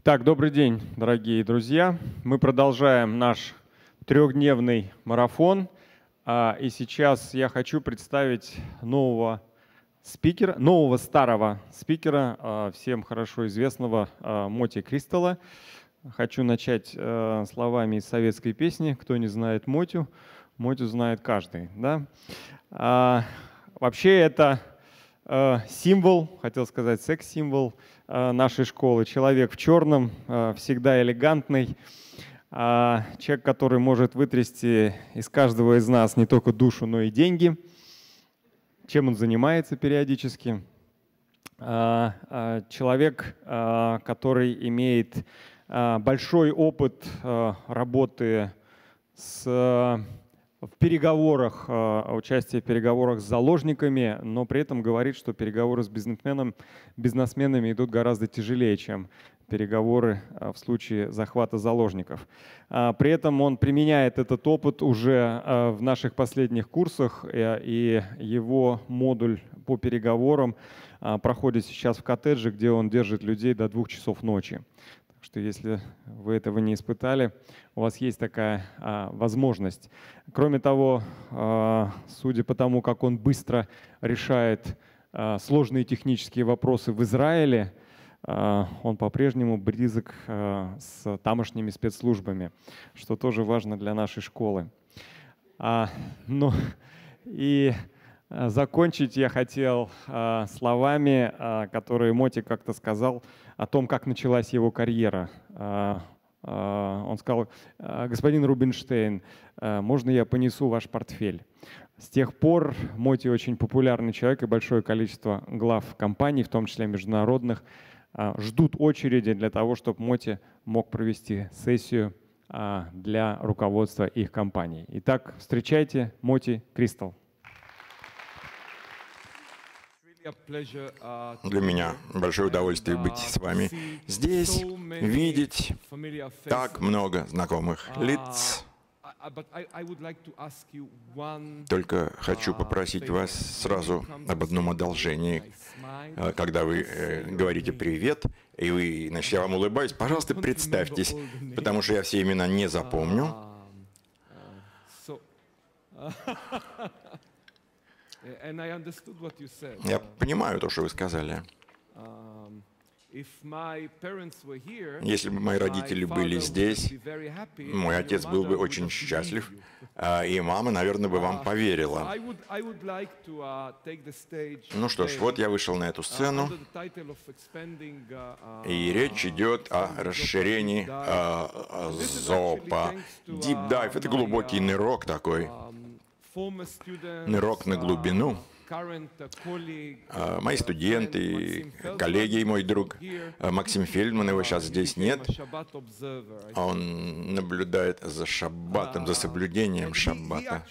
Так, добрый день, дорогие друзья. Мы продолжаем наш трехдневный марафон. И сейчас я хочу представить нового старого спикера, всем хорошо известного Моти Кристалла. Хочу начать словами из советской песни. Кто не знает Мотю, Мотю знает каждый. Да? Вообще это символ, хотел сказать секс-символ нашей школы. Человек в черном, всегда элегантный. Человек, который может вытрясти из каждого из нас не только душу, но и деньги. Чем он занимается периодически. Человек, который имеет большой опыт работы в переговорах, участие в переговорах с заложниками, но при этом говорит, что переговоры с бизнесменами идут гораздо тяжелее, чем переговоры в случае захвата заложников. При этом он применяет этот опыт уже в наших последних курсах, и его модуль по переговорам проходит сейчас в коттедже, где он держит людей до 2 часов ночи. Что если вы этого не испытали, у вас есть такая возможность. Кроме того, судя по тому, как он быстро решает сложные технические вопросы в Израиле, он по-прежнему близок с тамошними спецслужбами, что тоже важно для нашей школы. И закончить я хотел словами, которые Моти как-то сказал о том, как началась его карьера. Он сказал: господин Рубинштейн, можно я понесу ваш портфель? С тех пор Моти очень популярный человек, и большое количество глав компаний, в том числе международных, ждут очереди для того, чтобы Моти мог провести сессию для руководства их компаний. Итак, встречайте Моти Кристалл. Для меня большое удовольствие быть с вами здесь, видеть так много знакомых лиц. Только хочу попросить вас сразу об одном одолжении. Когда вы говорите «привет», и я вам улыбаюсь, пожалуйста, представьтесь, потому что я все имена не запомню. Я понимаю то, что вы сказали. Если бы мои родители были здесь, мой отец был бы очень счастлив, и мама, наверное, бы вам поверила. Ну что ж, вот я вышел на эту сцену, и речь идет о расширении ЗОПа. Deep Dive — это глубокий нырок такой. Нырок на глубину. Мои студенты, коллеги и мой друг Максим Фельдман, его сейчас здесь нет, он наблюдает за шаббатом, за соблюдением шаббата.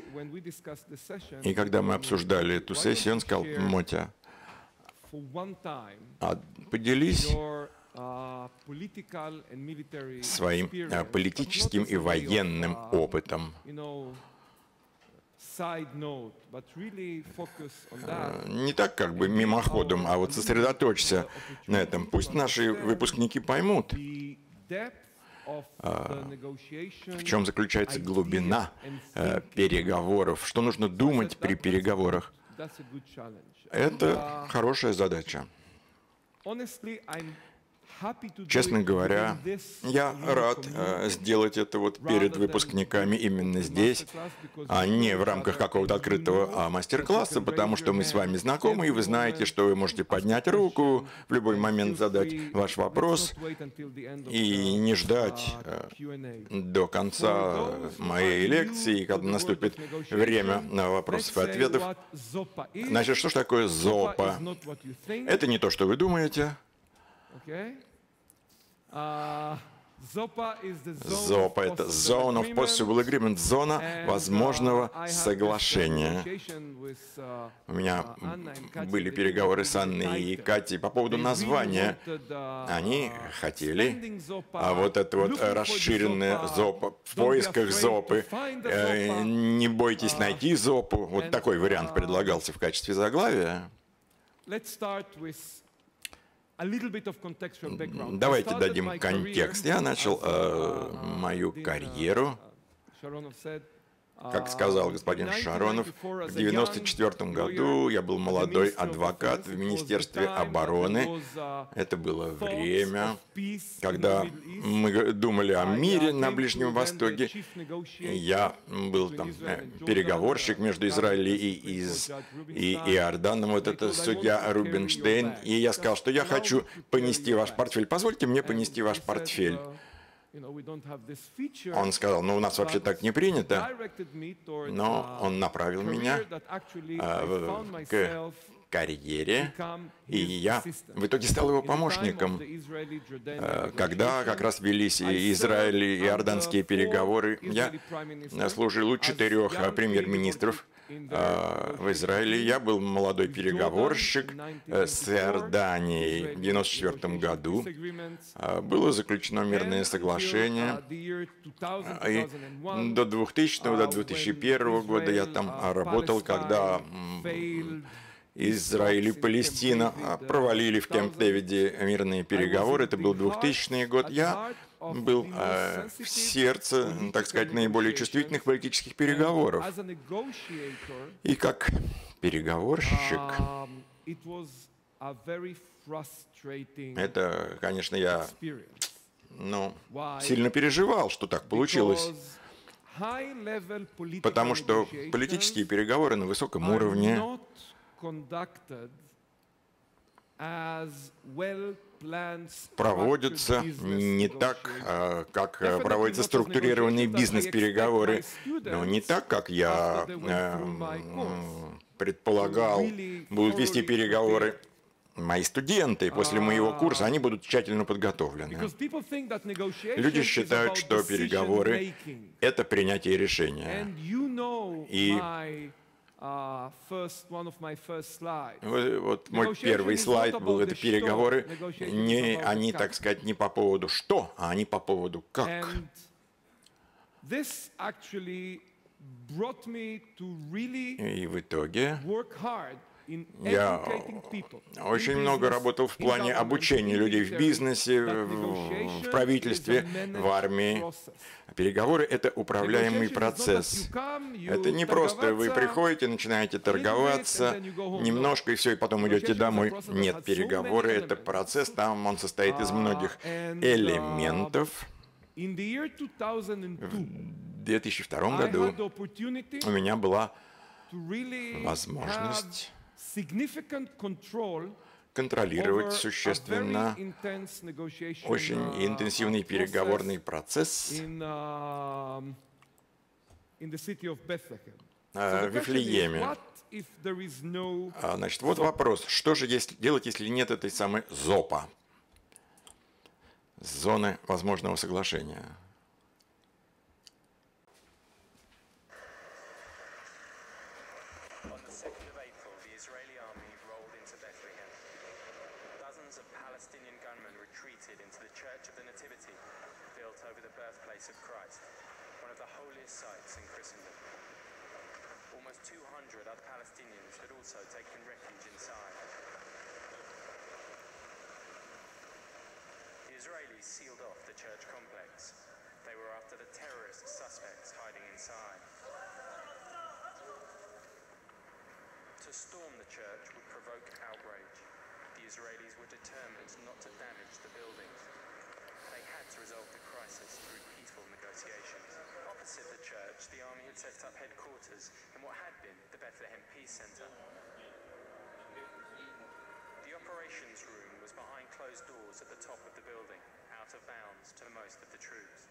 И когда мы обсуждали эту сессию, он сказал: Мотя, поделись своим политическим и военным опытом. Не так как бы мимоходом, а вот сосредоточься на этом. Пусть наши выпускники поймут, в чем заключается глубина переговоров, что нужно думать при переговорах. Это хорошая задача. Честно говоря, я рад сделать это вот перед выпускниками именно здесь, а не в рамках какого-то открытого мастер-класса, потому что мы с вами знакомы, и вы знаете, что вы можете поднять руку, в любой момент задать ваш вопрос и не ждать до конца моей лекции, когда наступит время на вопросов и ответов. Значит, что же такое ЗОПа? Это не то, что вы думаете. ЗОПа — это Zone of Possible Agreement, зона возможного соглашения. У меня были переговоры с Анной и Катей по поводу названия. Они хотели, вот это вот расширенное ЗОПа, в поисках ЗОПы, не бойтесь найти ЗОПу. Вот такой вариант предлагался в качестве заглавия. Давайте дадим контекст. Я начал мою карьеру, как сказал господин Шаронов, в 1994 году я был молодой адвокат в Министерстве обороны. Это было время, когда мы думали о мире на Ближнем Востоке. Я был там переговорщик между Израилем и Иорданом, вот это судья Рубинштейн. И я сказал, что я хочу понести ваш портфель. Позвольте мне понести ваш портфель. Он сказал, ну у нас вообще так не принято, но он направил меня к карьере, и я в итоге стал его помощником. Когда как раз велись Израиль и иорданские переговоры, я служил у 4 премьер-министров в Израиле. Я был молодой переговорщик с Иорданией в 1994 году. Было заключено мирное соглашение. И до 2000-2001 года я там работал, когда Израиль и Палестина провалили в Кэмп-Дэвиде мирные переговоры. Это был 2000 год. Я был в сердце, так сказать, наиболее чувствительных политических переговоров. И как переговорщик, это, конечно, я сильно переживал, что так получилось. Потому что политические переговоры на высоком уровне проводятся не так, как проводятся структурированные бизнес-переговоры, но не так, как я предполагал, будут вести переговоры мои студенты. После моего курса они будут тщательно подготовлены. Люди считают, что переговоры — это принятие решения. И вот мой первый слайд был, это переговоры, они, так сказать, не по поводу что, а они по поводу как. И в итоге я очень много работал в плане обучения людей в бизнесе, в правительстве, в армии. Переговоры — это управляемый процесс. Это не просто вы приходите, начинаете торговаться немножко и все, и потом идете домой. Нет, переговоры — это процесс, там он состоит из многих элементов. В 2002 году у меня была возможность контролировать существенно очень интенсивный переговорный процесс в Вифлееме. Значит, вот вопрос, что же делать, если нет этой самой ЗОПа, зоны возможного соглашения? Almost 200 other Palestinians had also taken refuge inside. The Israelis sealed off the church complex. They were after the terrorist suspects hiding inside. To storm the church would provoke outrage. The Israelis were determined not to damage the building. They had to resolve the crisis through peaceful negotiations. Opposite the church, the army had set up headquarters in what had been the Bethlehem Peace Center. The operations room was behind closed doors at the top of the building, out of bounds to most of the troops.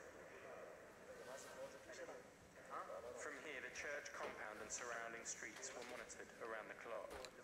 From here, the church compound and surrounding streets were monitored around the clock.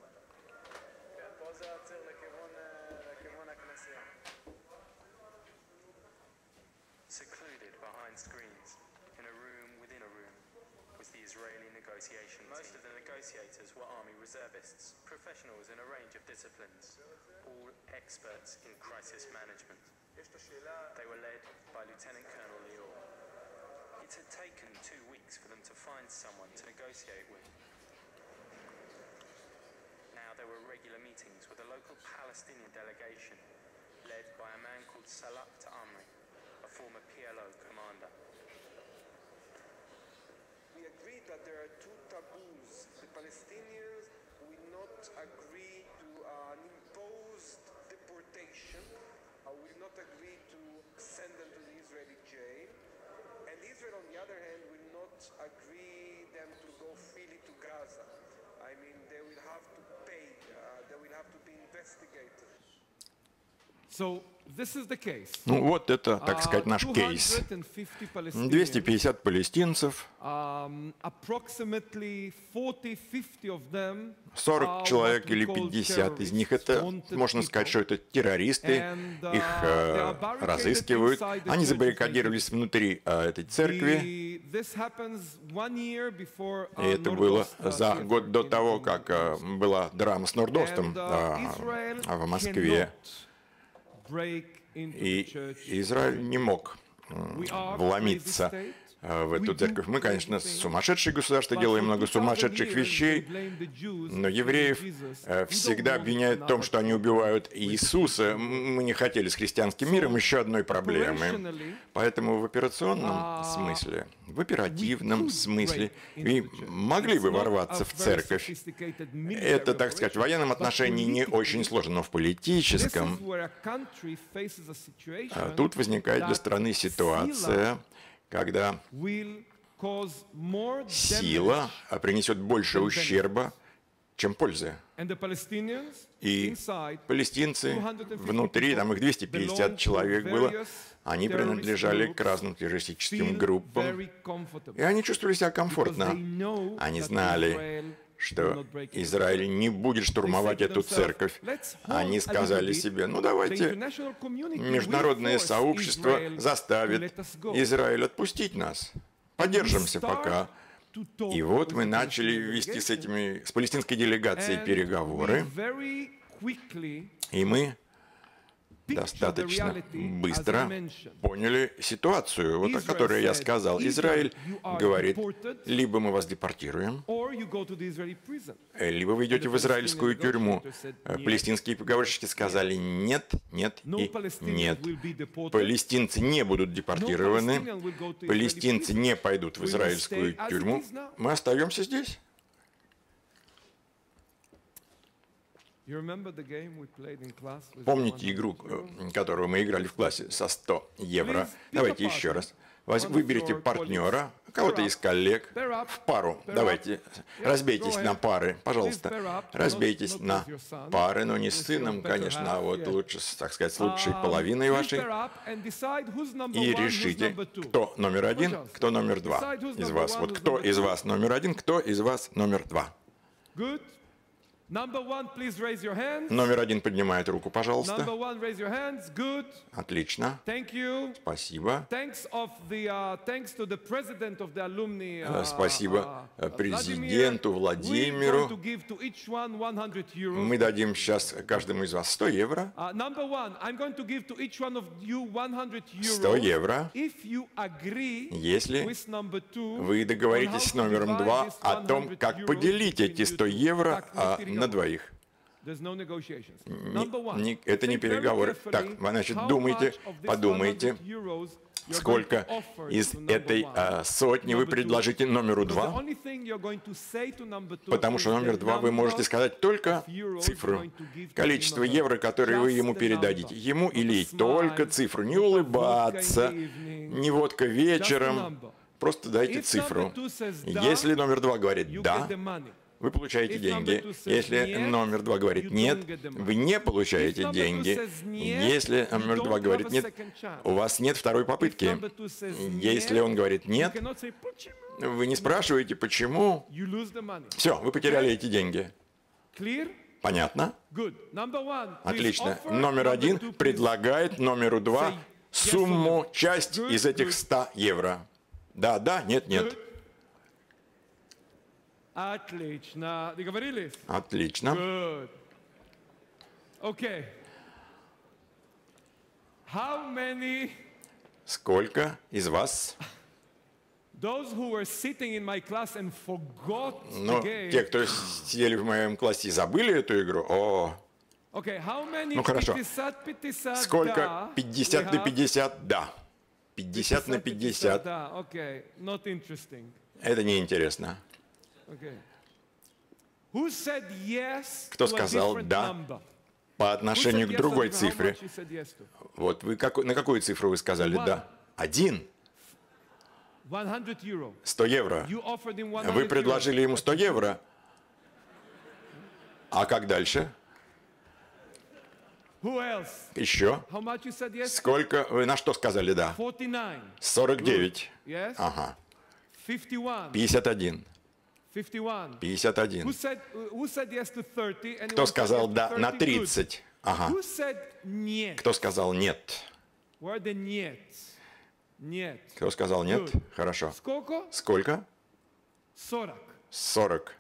Secluded behind screens, in a room within a room, was the Israeli negotiation team. Most of the negotiators were army reservists, professionals in a range of disciplines, all experts in crisis management. They were led by Lieutenant Colonel Lior. It had taken 2 weeks for them to find someone to negotiate with. Now there were regular meetings with a local Palestinian delegation led by a man called Salah Amri, a former PLO commander. We agreed that there are two taboos. The Palestinians will not agree to an imposed deportation, will not agree to send them to the Israeli jail, and Israel, on the other hand, will not agree them to go freely to Gaza. I mean, they will have to pay, they will have to be investigated. So, this is the case. Ну вот это, так сказать, наш кейс. 250 палестинцев, 40 человек или 50 из них, это, можно сказать, что это террористы, их разыскивают. Они забаррикадировались внутри этой церкви. И это было за год до того, как была драма с Нордостом в Москве. И Израиль не мог вломиться в эту церковь. Мы, конечно, сумасшедшее государство, делаем много сумасшедших вещей, но евреев всегда обвиняют в том, что они убивают Иисуса. Мы не хотели с христианским миром еще одной проблемы. Поэтому в операционном смысле, в оперативном смысле, вы могли бы ворваться в церковь. Это, так сказать, в военном отношении не очень сложно, но в политическом тут возникает для страны ситуация, когда сила принесет больше ущерба, чем пользы. И палестинцы внутри, там их 250 человек было, они принадлежали к разным террористическим группам, и они чувствовали себя комфортно. Они знали, что Израиль не будет штурмовать эту церковь. Они сказали себе, ну давайте международное сообщество заставит Израиль отпустить нас. Подержимся пока. И вот мы начали вести с палестинской делегацией переговоры, и мы достаточно быстро поняли ситуацию, вот о которой я сказал. Израиль говорит, либо мы вас депортируем, либо вы идете в израильскую тюрьму. Палестинские переговорщики сказали нет, нет и нет. Палестинцы не будут депортированы, палестинцы не пойдут в израильскую тюрьму, мы остаемся здесь. Помните игру, которую мы играли в классе со 100 евро? Давайте еще раз. Выберите партнера, кого-то из коллег, в пару. Давайте, разбейтесь на пары, пожалуйста. Разбейтесь на пары, но не с сыном, конечно, а вот лучше, так сказать, с лучшей половиной вашей. И решите, кто номер один, кто номер два из вас. Вот кто из вас номер один, кто из вас номер два. Номер один поднимает руку, пожалуйста. Отлично. Спасибо. Спасибо президенту Владимиру. Мы дадим сейчас каждому из вас 100 евро. 100 евро. Если вы договоритесь с номером 2 о том, как поделить эти 100 евро на двоих. Это не переговоры. Так, значит, подумайте, сколько из этой сотни вы предложите номеру 2, потому что номер 2 вы можете сказать только цифру, количество евро, которые вы ему передадите. Ему или ей только цифру, не улыбаться, не водка вечером, просто дайте цифру. Если номер 2 говорит «да», вы получаете деньги. Если номер 2 говорит «нет», вы не получаете деньги. Если номер 2 говорит «нет», у вас нет второй попытки. Если он говорит «нет», вы не спрашиваете «почему?». Все, вы потеряли эти деньги. Понятно? Отлично. Номер 1 предлагает номеру 2 сумму, часть из этих 100 евро. Да, да, нет, нет. Отлично. Договорились? Отлично. Good. Okay. How many... Сколько из вас? Those who were sitting in my class and forgot the Но game. Те, кто сидели в моем классе и забыли эту игру, Okay, how many Ну хорошо. 50 Сколько да? 50 We на have 50? Да. 50 на 50. да. Okay, not interesting. Это неинтересно. Okay. Who said yes Кто to a сказал different «да» number? по Who отношению said к yes другой to how цифре? much you said yes to? Вот вы на какую цифру вы сказали «да»? 1. 100 euro. 100 евро. You offered him 100 Вы предложили ему 100 евро. А как дальше? Who else? Еще. How much you said yes? Сколько? Вы на что сказали «да»? 49. 49. Yes? Ага. 51. 51. 51. 51. Who said yes to 30? Anyone Кто said сказал yes to «да» на 30? Good. 30? Ага. Who said нет? Кто сказал «нет»? Where the нет? Нет. Кто сказал «нет»? Good. Хорошо. Сколько? Сколько? 40. 40.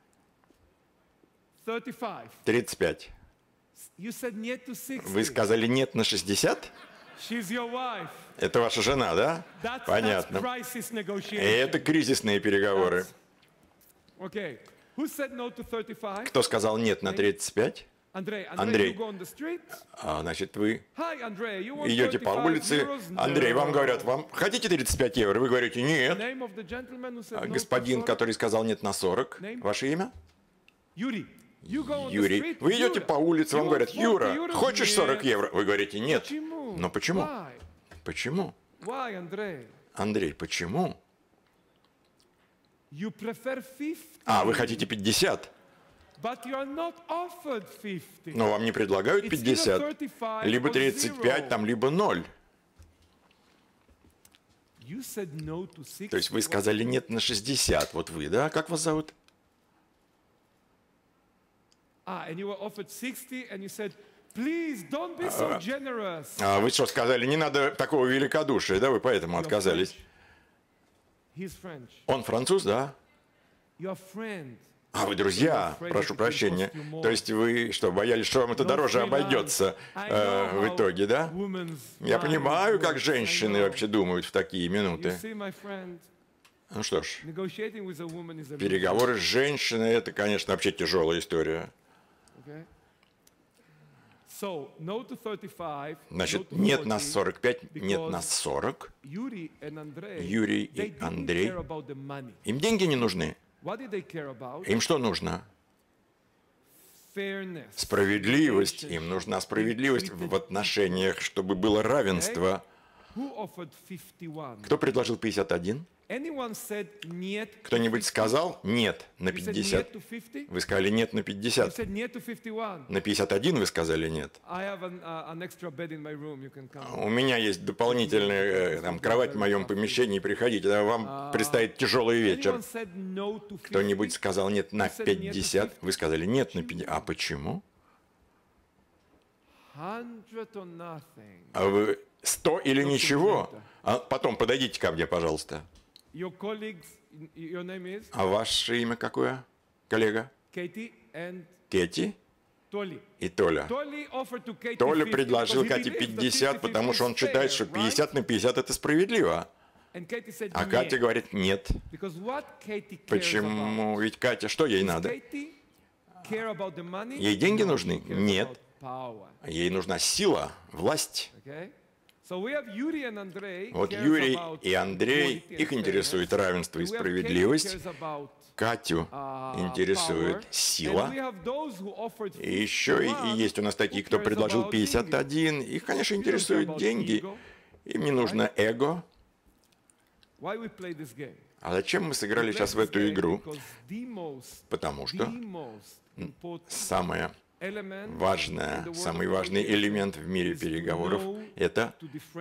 35. 35. You said нет to 60. Вы сказали «нет» на 60? She's your wife. Это ваша жена, да? That's Понятно. crisis negotiation. Это кризисные переговоры. Okay. Who said no to 35? Кто сказал «нет» на 35? Андрей, Андрей. you go on the street. Значит, вы Hi, Andrei, you want идете по 35 улице, euros? Андрей, вам No. говорят, вам хотите 35 евро? Вы говорите «нет». Name of the gentleman who said А no to господин, 40? который сказал «нет» на 40, Name? ваше имя? Юрий. You go on the Юрий. street, Вы идете Юра. по улице, вам You говорят, want 40 Юра, euros? хочешь 40 Нет. евро? Вы говорите «нет». Почему? Но почему? Why? Почему? Why, Андрей? Андрей, почему? You prefer 50. Вы хотите 50, But you are not offered 50. но вам не предлагают It's 50, either 35 либо or 35, 0. там, либо 0. You said no to 60. То есть вы сказали «нет» на 60. Вот вы, да? Как вас зовут? And you were offered 60 and you said, please don't be so generous. Вы что сказали? Не надо такого великодушия, да? Вы поэтому You're отказались. French. He's French. Он француз, да? Your friend. Вы друзья, прошу прощения. То есть вы что, боялись, что вам это дороже обойдется в итоге, да? Я понимаю, как женщины вообще думают в такие минуты. Ну что ж, переговоры с женщиной — это, конечно, вообще тяжелая история. Значит, нет на 45, нет на 40. Юрий и Андрей, им деньги не нужны. Им что нужно? Справедливость. Им нужна справедливость в отношениях, чтобы было равенство. Кто предложил 51? Кто-нибудь сказал «нет» на 50? Вы сказали «нет» на 50. На 51 вы сказали «нет». У меня есть дополнительная кровать в моем помещении, приходите, вам предстоит тяжелый вечер. Кто-нибудь сказал «нет» на 50? Вы сказали «нет» на 50. А почему? Вы 100 или ничего? Потом подойдите ко мне, пожалуйста. А ваше имя какое, коллега? Кэти и Толя. Толя предложил Кате 50, потому что он считает, что 50 на 50 это справедливо. А Катя говорит «нет». Почему? Ведь Катя, что ей надо? Ей деньги нужны? Нет. Ей нужна сила, власть. Вот Юрий и Андрей, их интересует равенство и справедливость. Катю интересует сила. И еще и есть у нас такие, кто предложил 51. Их, конечно, интересуют деньги. Им не нужно эго. А зачем мы сыграли сейчас в эту игру? Потому что самый важный элемент в мире переговоров — это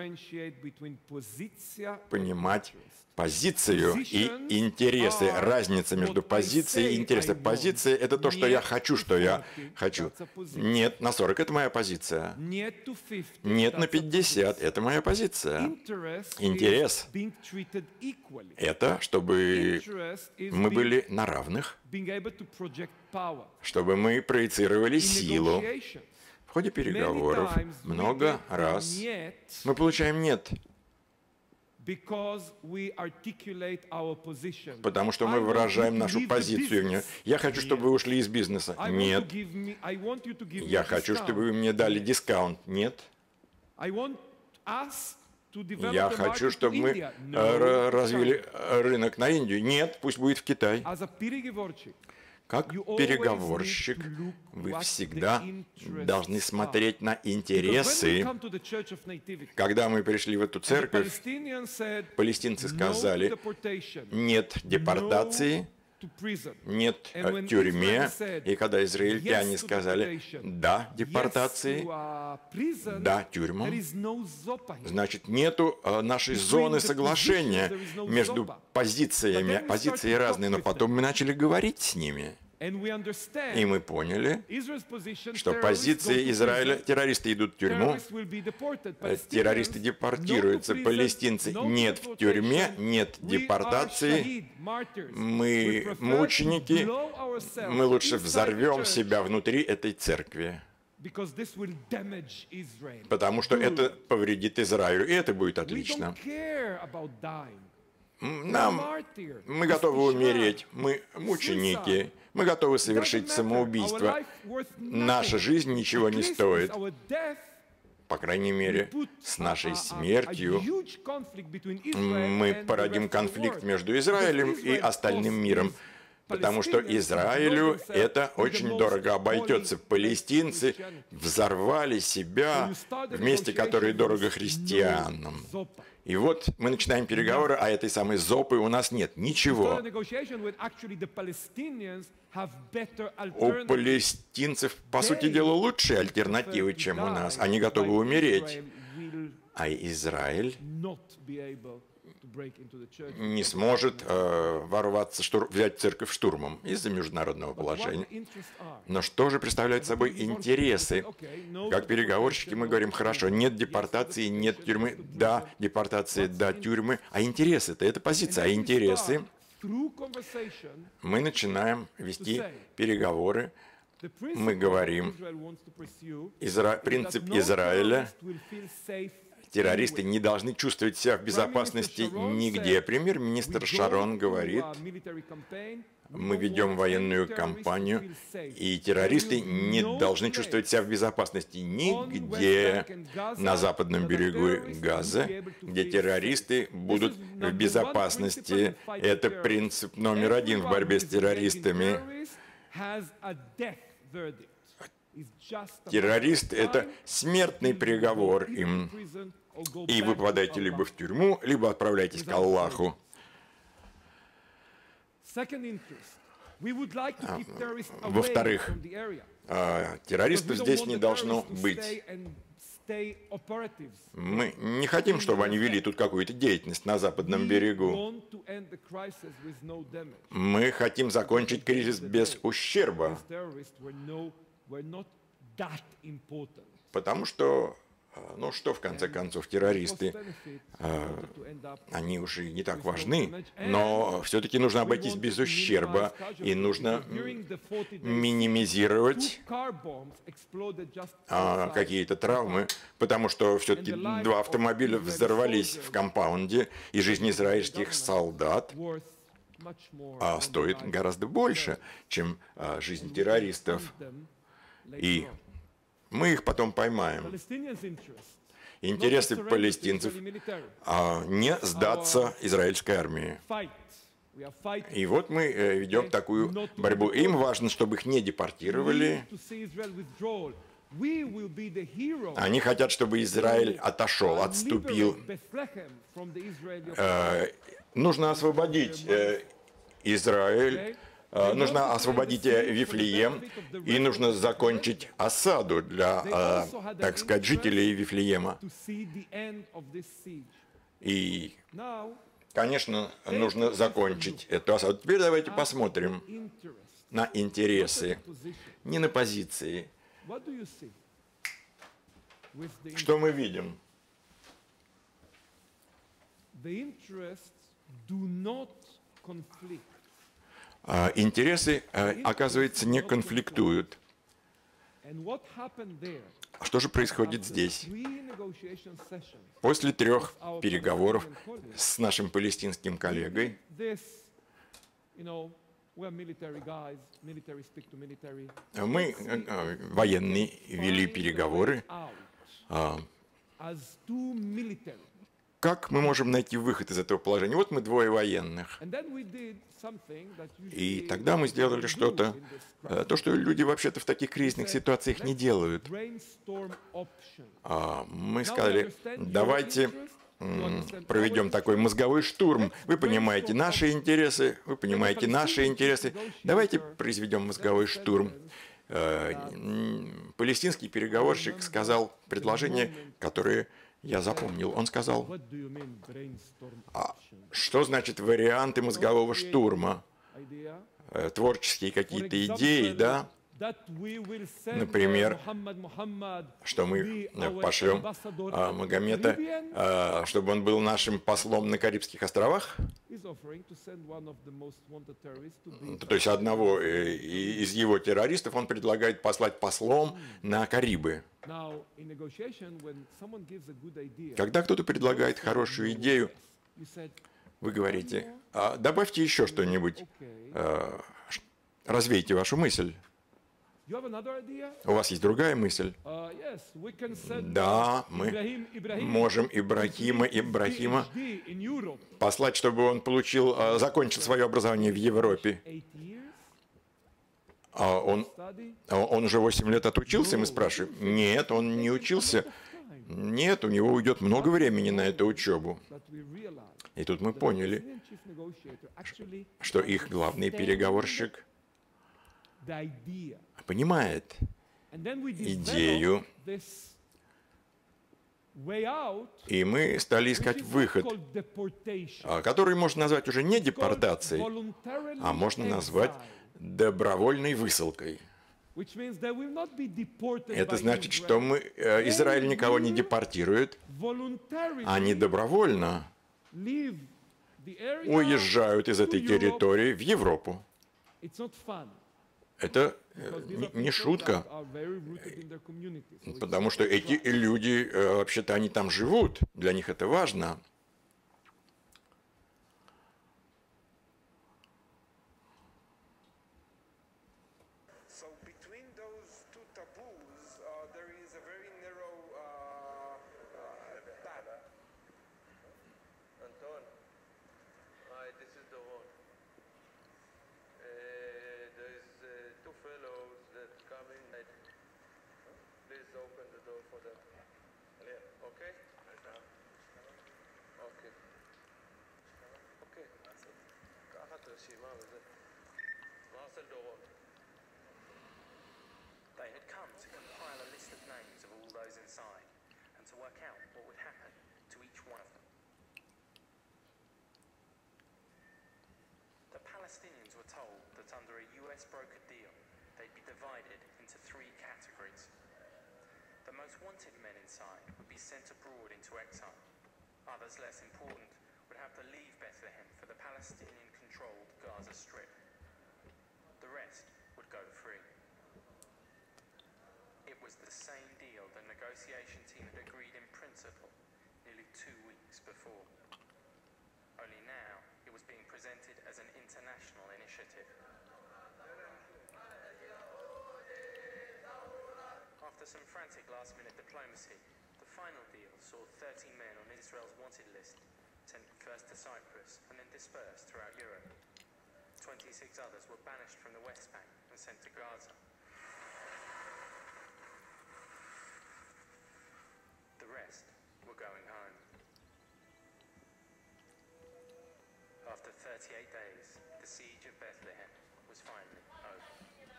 понимать позицию и интересы. Разница между позицией и интересом. Позиция — это то, что я хочу, что я хочу. Нет на 40 — это моя позиция. Нет на 50 — это моя позиция. Интерес — это чтобы мы были на равных, чтобы мы проецировали силу. В ходе переговоров много раз мы получаем «нет». Потому что мы выражаем нашу позицию. Я хочу, чтобы вы ушли из бизнеса. Нет. Я хочу, чтобы вы мне дали дискаунт. Нет. Я хочу, чтобы мы развили рынок на Индию. Нет, пусть будет в Китай. Как переговорщик, вы всегда должны смотреть на интересы. Когда мы пришли в эту церковь, палестинцы сказали: нет депортации, нет тюрьме. И когда израильтяне сказали: да депортации, да тюрьмам, значит, нету нашей зоны соглашения между позициями. Позиции разные, но потом мы начали говорить с ними. И мы поняли, что позиция Израиля: террористы идут в тюрьму, террористы депортируются, палестинцы нет в тюрьме, нет депортации, мы мученики, мы лучше взорвем себя внутри этой церкви, потому что это повредит Израилю, и это будет отлично. Мы готовы умереть, мы мученики, мы готовы совершить самоубийство. Наша жизнь ничего не стоит. По крайней мере, с нашей смертью мы породим конфликт между Израилем и остальным миром. Потому что Израилю это очень дорого обойдется. Палестинцы взорвали себя в месте, которое дорого христианам. И вот мы начинаем переговоры, а этой самой зопы у нас нет. Ничего. У палестинцев, по сути дела, лучшие альтернативы, чем у нас. Они готовы умереть. А Израиль не сможет ворваться, взять церковь штурмом из-за международного положения. Но что же представляют собой интересы? Как переговорщики мы говорим: хорошо, нет депортации, нет тюрьмы, да, депортации, да, тюрьмы. А интересы-то, это позиция, а интересы? Мы начинаем вести переговоры, мы говорим: принцип Израиля, террористы не должны чувствовать себя в безопасности нигде. Премьер-министр Шарон говорит: мы ведем военную кампанию, и террористы не должны чувствовать себя в безопасности нигде. На западном берегу Газа, где террористы будут в безопасности. Это принцип номер один в борьбе с террористами. Террорист — это смертный приговор им. И вы попадаете либо в тюрьму, либо отправляетесь к Аллаху. Во-вторых, террористов здесь не должно быть. Мы не хотим, чтобы они вели тут какую-то деятельность на западном берегу. Мы хотим закончить кризис без ущерба. Потому что, ну что в конце концов, террористы, они уже не так важны, но все-таки нужно обойтись без ущерба, и нужно минимизировать какие-то травмы, потому что все-таки 2 автомобиля взорвались в компаунде, и жизнь израильских солдат стоит гораздо больше, чем жизнь террористов. И мы их потом поймаем. Интересы палестинцев не сдаться израильской армии. И вот мы ведем такую борьбу. Им важно, чтобы их не депортировали. Они хотят, чтобы Израиль отошел, отступил. Нужно освободить Израиль. Нужно освободить Вифлеем, и нужно закончить осаду для, так сказать, жителей Вифлеема. И, конечно, нужно закончить эту осаду. Теперь давайте посмотрим на интересы, не на позиции. Что мы видим? Интересы, оказывается, не конфликтуют. Что же происходит здесь? После 3 переговоров с нашим палестинским коллегой, мы, военные, вели переговоры. Как мы можем найти выход из этого положения? Вот мы 2 военных. И тогда мы сделали что-то, то, что люди вообще-то в таких кризисных ситуациях не делают. Мы сказали, давайте проведем такой мозговой штурм. Вы понимаете наши интересы, вы понимаете наши интересы. Давайте произведем мозговой штурм. Палестинский переговорщик сказал предложение, которое я запомнил. Он сказал, что значит варианты мозгового штурма? Творческие какие-то идеи, да? Например, что мы пошлем Магомета, чтобы он был нашим послом на Карибских островах? То есть одного из его террористов он предлагает послать послом на Карибы. Когда кто-то предлагает хорошую идею, вы говорите, добавьте еще что-нибудь, развейте вашу мысль. У вас есть другая мысль? Да, мы можем Ибрахима послать, чтобы он закончил свое образование в Европе. Он уже 8 лет отучился, мы спрашиваем. Нет, он не учился. Нет, у него уйдет много времени на эту учебу. И тут мы поняли, что их главный переговорщик понимает идею, и мы стали искать выход, который можно назвать уже не депортацией, а можно назвать добровольной высылкой. Это значит, что Израиль никого не депортирует, они добровольно уезжают из этой территории в Европу. Это не шутка, потому что эти люди, вообще-то, они там живут, для них это важно. They had come to compile a list of names of all those inside and to work out what would happen to each one of them. The Palestinians were told that under a US brokered deal, they'd be divided into 3 categories. The most wanted men inside would be sent abroad into exile. Others, less important, would have to leave Bethlehem for the Palestinian-controlled Gaza Strip. The rest would go free. It was the same deal the negotiation team had agreed in principle nearly 2 weeks before. Only now it was being presented as an international initiative. After some frantic last-minute diplomacy, the final deal saw 30 men on Israel's wanted list sent first to Cyprus and then dispersed throughout Europe. 26 others were banished from the West Bank and sent to Gaza. The rest were going home. After 38 days, the siege of Bethlehem was finally over.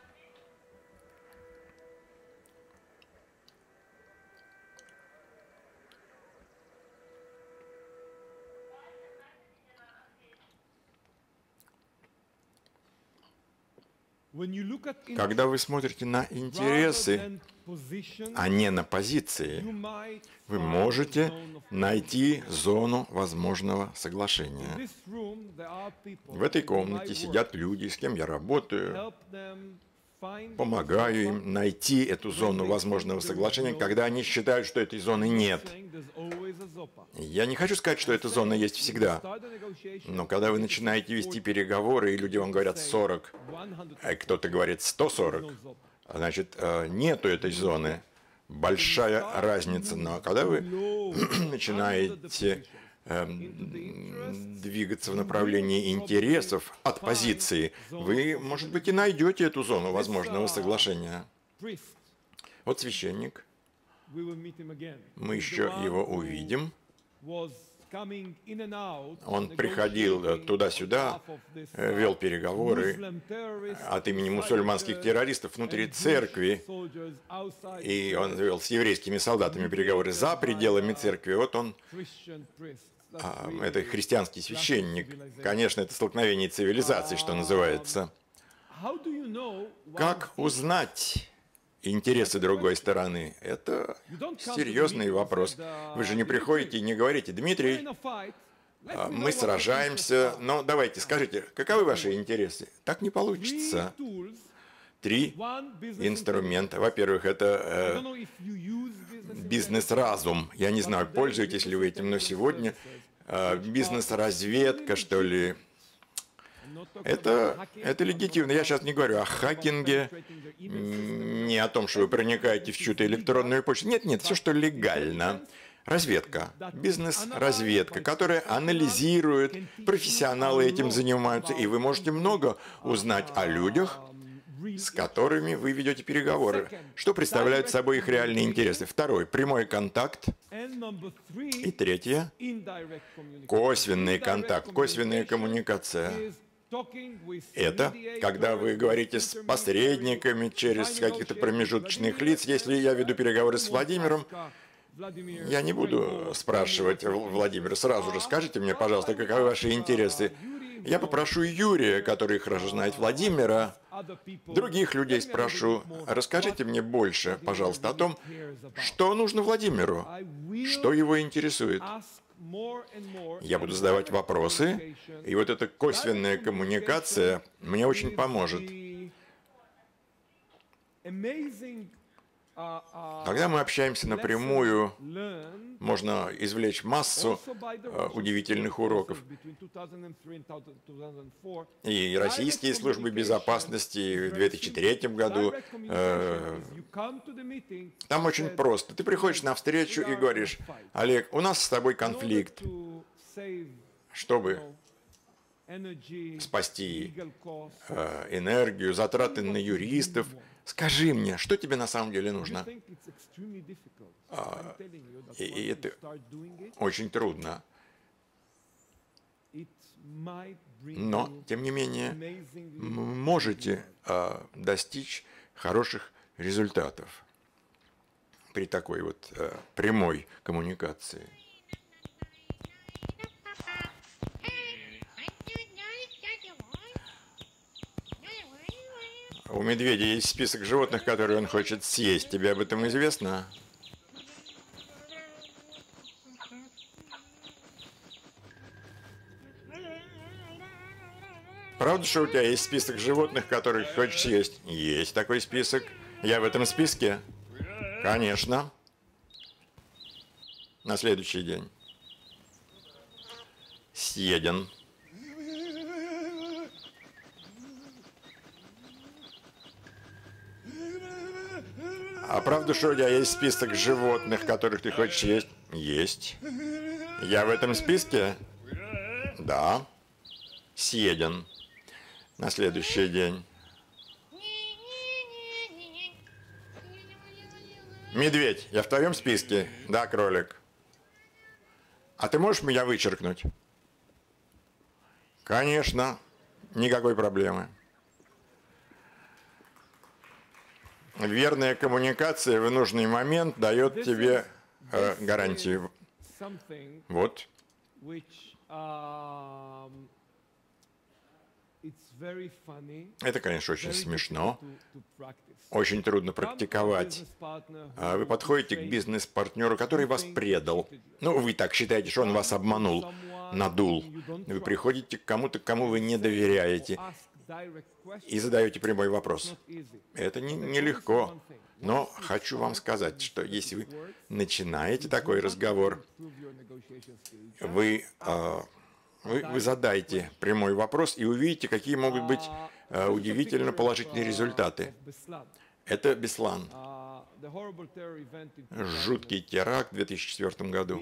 Когда вы смотрите на интересы, а не на позиции, вы можете найти зону возможного соглашения. В этой комнате сидят люди, с кем я работаю. помогаю им найти эту зону возможного соглашения, когда они считают, что этой зоны нет. Я не хочу сказать, что эта зона есть всегда, но когда вы начинаете вести переговоры, и люди вам говорят 40, а кто-то говорит 140, значит, нету этой зоны. Большая разница. Но когда вы начинаете двигаться в направлении интересов от позиции, вы, может быть, и найдете эту зону возможного соглашения. Вот священник. Мы еще его увидим. Он приходил туда-сюда, вел переговоры от имени мусульманских террористов внутри церкви, и он вел с еврейскими солдатами переговоры за пределами церкви. Вот он, это христианский священник. Конечно, это столкновение цивилизаций, что называется. Как узнать интересы другой стороны? Это серьезный вопрос. Вы же не приходите и не говорите: Дмитрий, мы сражаемся, но давайте скажите, каковы ваши интересы? Так не получится. 3 инструмента. Во-первых, это бизнес-разум. Я не знаю, пользуетесь ли вы этим, но сегодня бизнес-разведка, что ли, это легитимно. Я сейчас не говорю о хакинге, не о том, что вы проникаете в чью-то электронную почту. Нет, все, что легально. Разведка, бизнес-разведка, которая анализирует, профессионалы этим занимаются, и вы можете много узнать о людях, с которыми вы ведете переговоры, что представляют собой их реальные интересы. 2. Прямой контакт. И 3. Косвенный контакт, косвенная коммуникация. Это когда вы говорите с посредниками через каких-то промежуточных лиц. Если я веду переговоры с Владимиром, я не буду спрашивать Владимира, сразу же скажите мне, пожалуйста, каковы ваши интересы. Я попрошу Юрия, который хорошо знает Владимира, других людей спрошу: расскажите мне больше, пожалуйста, о том, что нужно Владимиру, что его интересует. Я буду задавать вопросы, и вот эта косвенная коммуникация мне очень поможет. Когда мы общаемся напрямую, можно извлечь массу удивительных уроков. И российские службы безопасности в 2003 году, там очень просто. Ты приходишь на встречу и говоришь: Олег, у нас с тобой конфликт. Чтобы спасти энергию, затраты на юристов, скажи мне, что тебе на самом деле нужно? И это очень трудно. Но, тем не менее, можете достичь хороших результатов при такой вот прямой коммуникации. У медведя есть список животных, которые он хочет съесть. Тебе об этом известно? Правда, что у тебя есть список животных, которых хочешь съесть? Есть такой список. Я в этом списке? Конечно. На следующий день. Съеден. А правда, что у тебя есть список животных, которых ты хочешь есть? Есть. Я в этом списке? Да. Съеден. На следующий день. Медведь, я в твоем списке? Да, кролик. А ты можешь меня вычеркнуть? Конечно. Никакой проблемы. Верная коммуникация в нужный момент дает тебе гарантию. Вот. Это, конечно, очень смешно. Очень трудно практиковать. Вы подходите к бизнес-партнеру, который вас предал. Ну, вы так считаете, что он вас обманул, надул. Вы приходите к кому-то, кому вы не доверяете. и задаете прямой вопрос. Это нелегко. Но хочу вам сказать, что если вы начинаете такой разговор, вы задаете прямой вопрос и увидите, какие могут быть удивительно положительные результаты. Это Беслан. Жуткий теракт в 2004 году.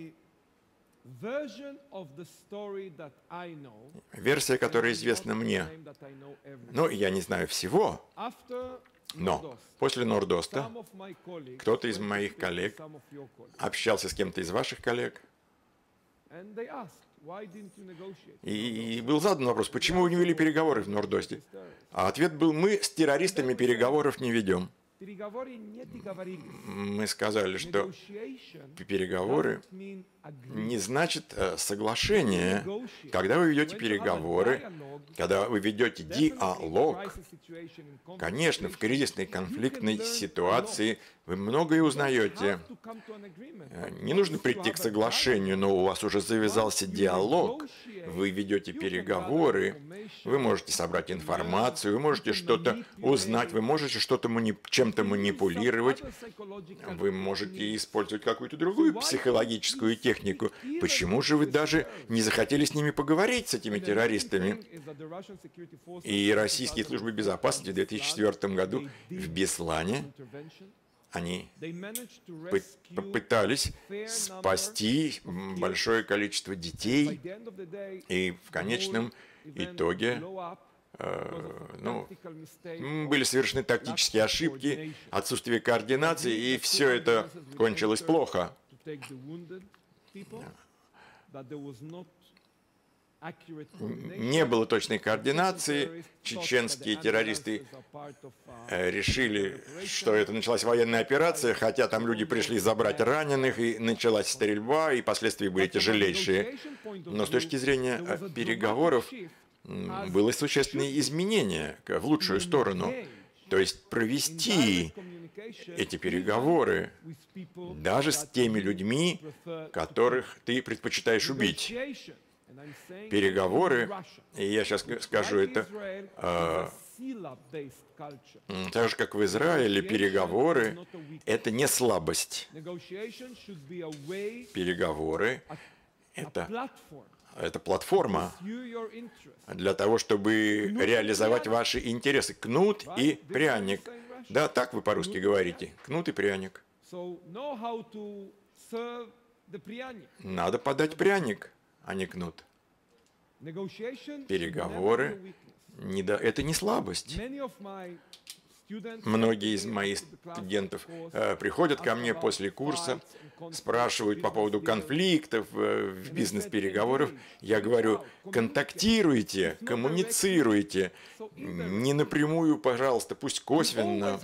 Версия, которая известна мне, но я не знаю всего, но после Нордоста кто-то из моих коллег общался с кем-то из ваших коллег, и был задан вопрос, почему вы не вели переговоры в Нордосте? А ответ был, мы с террористами переговоров не ведем. Мы сказали, что переговоры не значит соглашение. Когда вы ведете переговоры, когда вы ведете диалог, конечно, в кризисной конфликтной ситуации вы многое узнаете. Не нужно прийти к соглашению, но у вас уже завязался диалог. Вы ведете переговоры, вы можете собрать информацию, вы можете что-то узнать, вы можете что-то чем-то манипулировать, вы можете использовать какую-то другую психологическую технику. Почему же вы даже не захотели с ними поговорить, с этими террористами? И российские службы безопасности в 2004 году в Беслане они попытались спасти большое количество детей, и в конечном итоге были совершены тактические ошибки, отсутствие координации, и все это кончилось плохо. Не было точной координации. Чеченские террористы решили, что это началась военная операция, хотя там люди пришли забрать раненых, и началась стрельба, и последствия были тяжелейшие. Но с точки зрения переговоров было существенное изменение в лучшую сторону. То есть провести эти переговоры даже с теми людьми, которых ты предпочитаешь убить. Переговоры, и я сейчас скажу это, так же, как в Израиле, переговоры – это не слабость. Переговоры – это платформа для того, чтобы реализовать ваши интересы. Кнут и пряник. Да, так вы по-русски говорите. Кнут и пряник. Надо подать пряник, а не кнут. Переговоры – это не слабость. Многие из моих студентов приходят ко мне после курса, спрашивают по поводу конфликтов в бизнес-переговорах. Я говорю, контактируйте, коммуницируйте. Не напрямую, пожалуйста, пусть косвенно.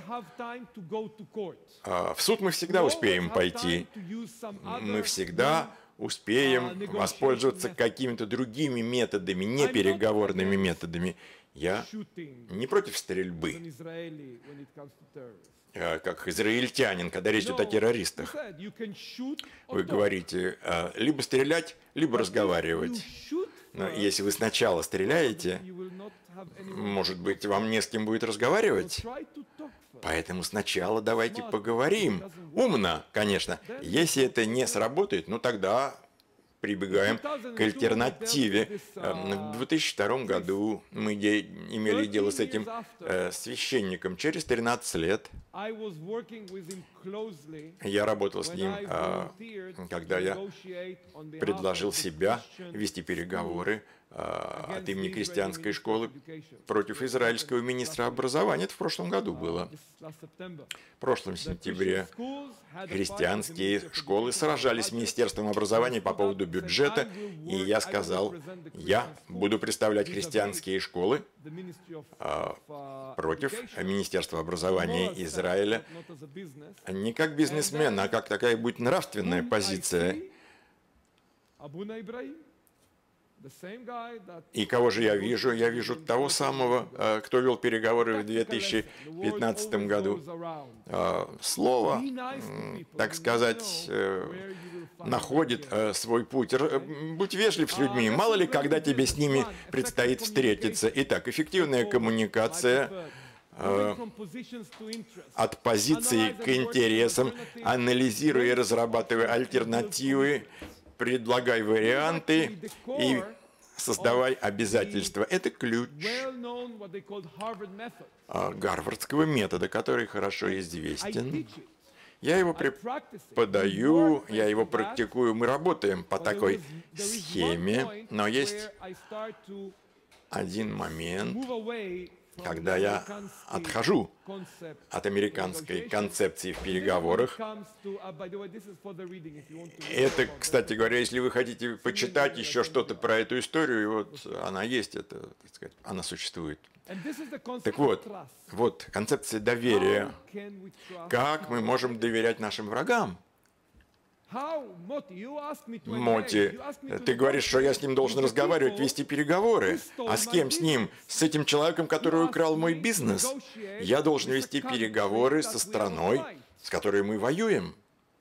В суд мы всегда успеем пойти. Мы всегда успеем воспользоваться какими-то другими методами, не переговорными методами. Я не против стрельбы, как израильтянин, когда речь идет о террористах. Вы говорите, либо стрелять, либо разговаривать. Но если вы сначала стреляете, может быть, вам не с кем будет разговаривать? Поэтому сначала давайте поговорим. Умно, конечно. Если это не сработает, ну тогда прибегаем к альтернативе. В 2002 году мы имели дело с этим священником. Через 13 лет я работал с ним, когда я предложил себя вести переговоры от имени крестьянской школы против израильского министра образования. Это в прошлом году было. В прошлом сентябре христианские школы сражались с Министерством образования по поводу бюджета, и я сказал, я буду представлять христианские школы против Министерства образования Израиля не как бизнесмен, а как такая будет нравственная позиция. И кого же я вижу? Я вижу того самого, кто вел переговоры в 2015 году. Слово, так сказать, находит свой путь. Будь вежлив с людьми. Мало ли, когда тебе с ними предстоит встретиться. Итак, эффективная коммуникация от позиции к интересам, анализируя и разрабатывая альтернативы, предлагай варианты и создавай обязательства. Это ключ гарвардского метода, который хорошо известен. Я его преподаю, я его практикую, мы работаем по такой схеме, но есть один момент, когда я отхожу от американской концепции в переговорах. Это, кстати говоря, если вы хотите почитать еще что-то про эту историю, и вот она есть, это, так сказать, она существует. Так вот, концепция доверия. Как мы можем доверять нашим врагам? Моти, ты говоришь, что я с ним должен разговаривать, вести переговоры. А с кем с ним? С этим человеком, который украл мой бизнес? Я должен вести переговоры со страной, с которой мы воюем.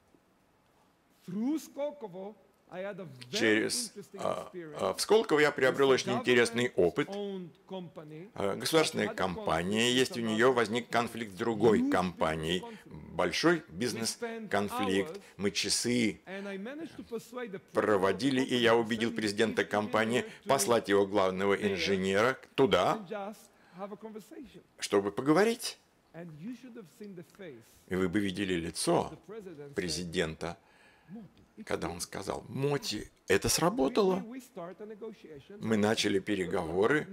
В Сколково я приобрел очень интересный опыт. Государственная компания, есть у нее возник конфликт с другой компанией. Большой бизнес-конфликт. Мы часы проводили, и я убедил президента компании послать его главного инженера туда, чтобы поговорить. И вы бы видели лицо президента, когда он сказал: Моти, это сработало. Мы начали переговоры,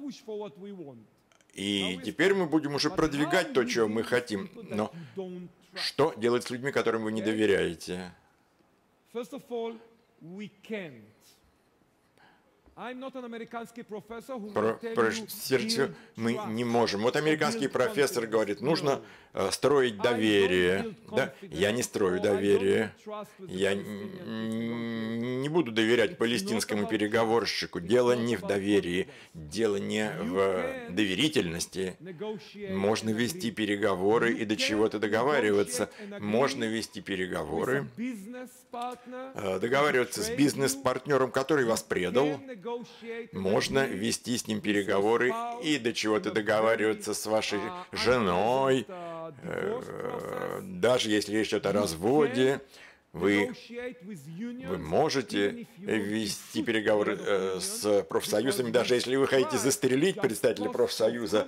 и теперь мы будем уже продвигать то, чего мы хотим. Но что делать с людьми, которым вы не доверяете? Мы не можем. Вот американский профессор говорит, нужно строить доверие. Да? Я не строю доверие. Я не буду доверять палестинскому переговорщику. Дело не в доверии, дело не в доверительности. Можно вести переговоры и до чего-то договариваться. Можно вести переговоры, договариваться с бизнес-партнером, который вас предал. Можно вести с ним переговоры и до чего-то договариваться с вашей женой, даже если речь идет о разводе. Вы можете вести переговоры с профсоюзами, даже если вы хотите застрелить представителя профсоюза,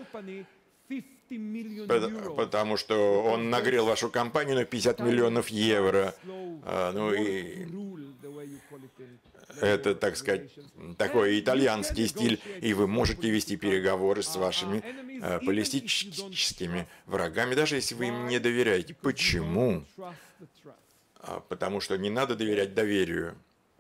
потому что он нагрел вашу компанию на 50 миллионов евро. Ну и это, так сказать, такой итальянский стиль, и вы можете вести переговоры с вашими политическими врагами, даже если вы им не доверяете. Почему? Потому что не надо доверять доверию.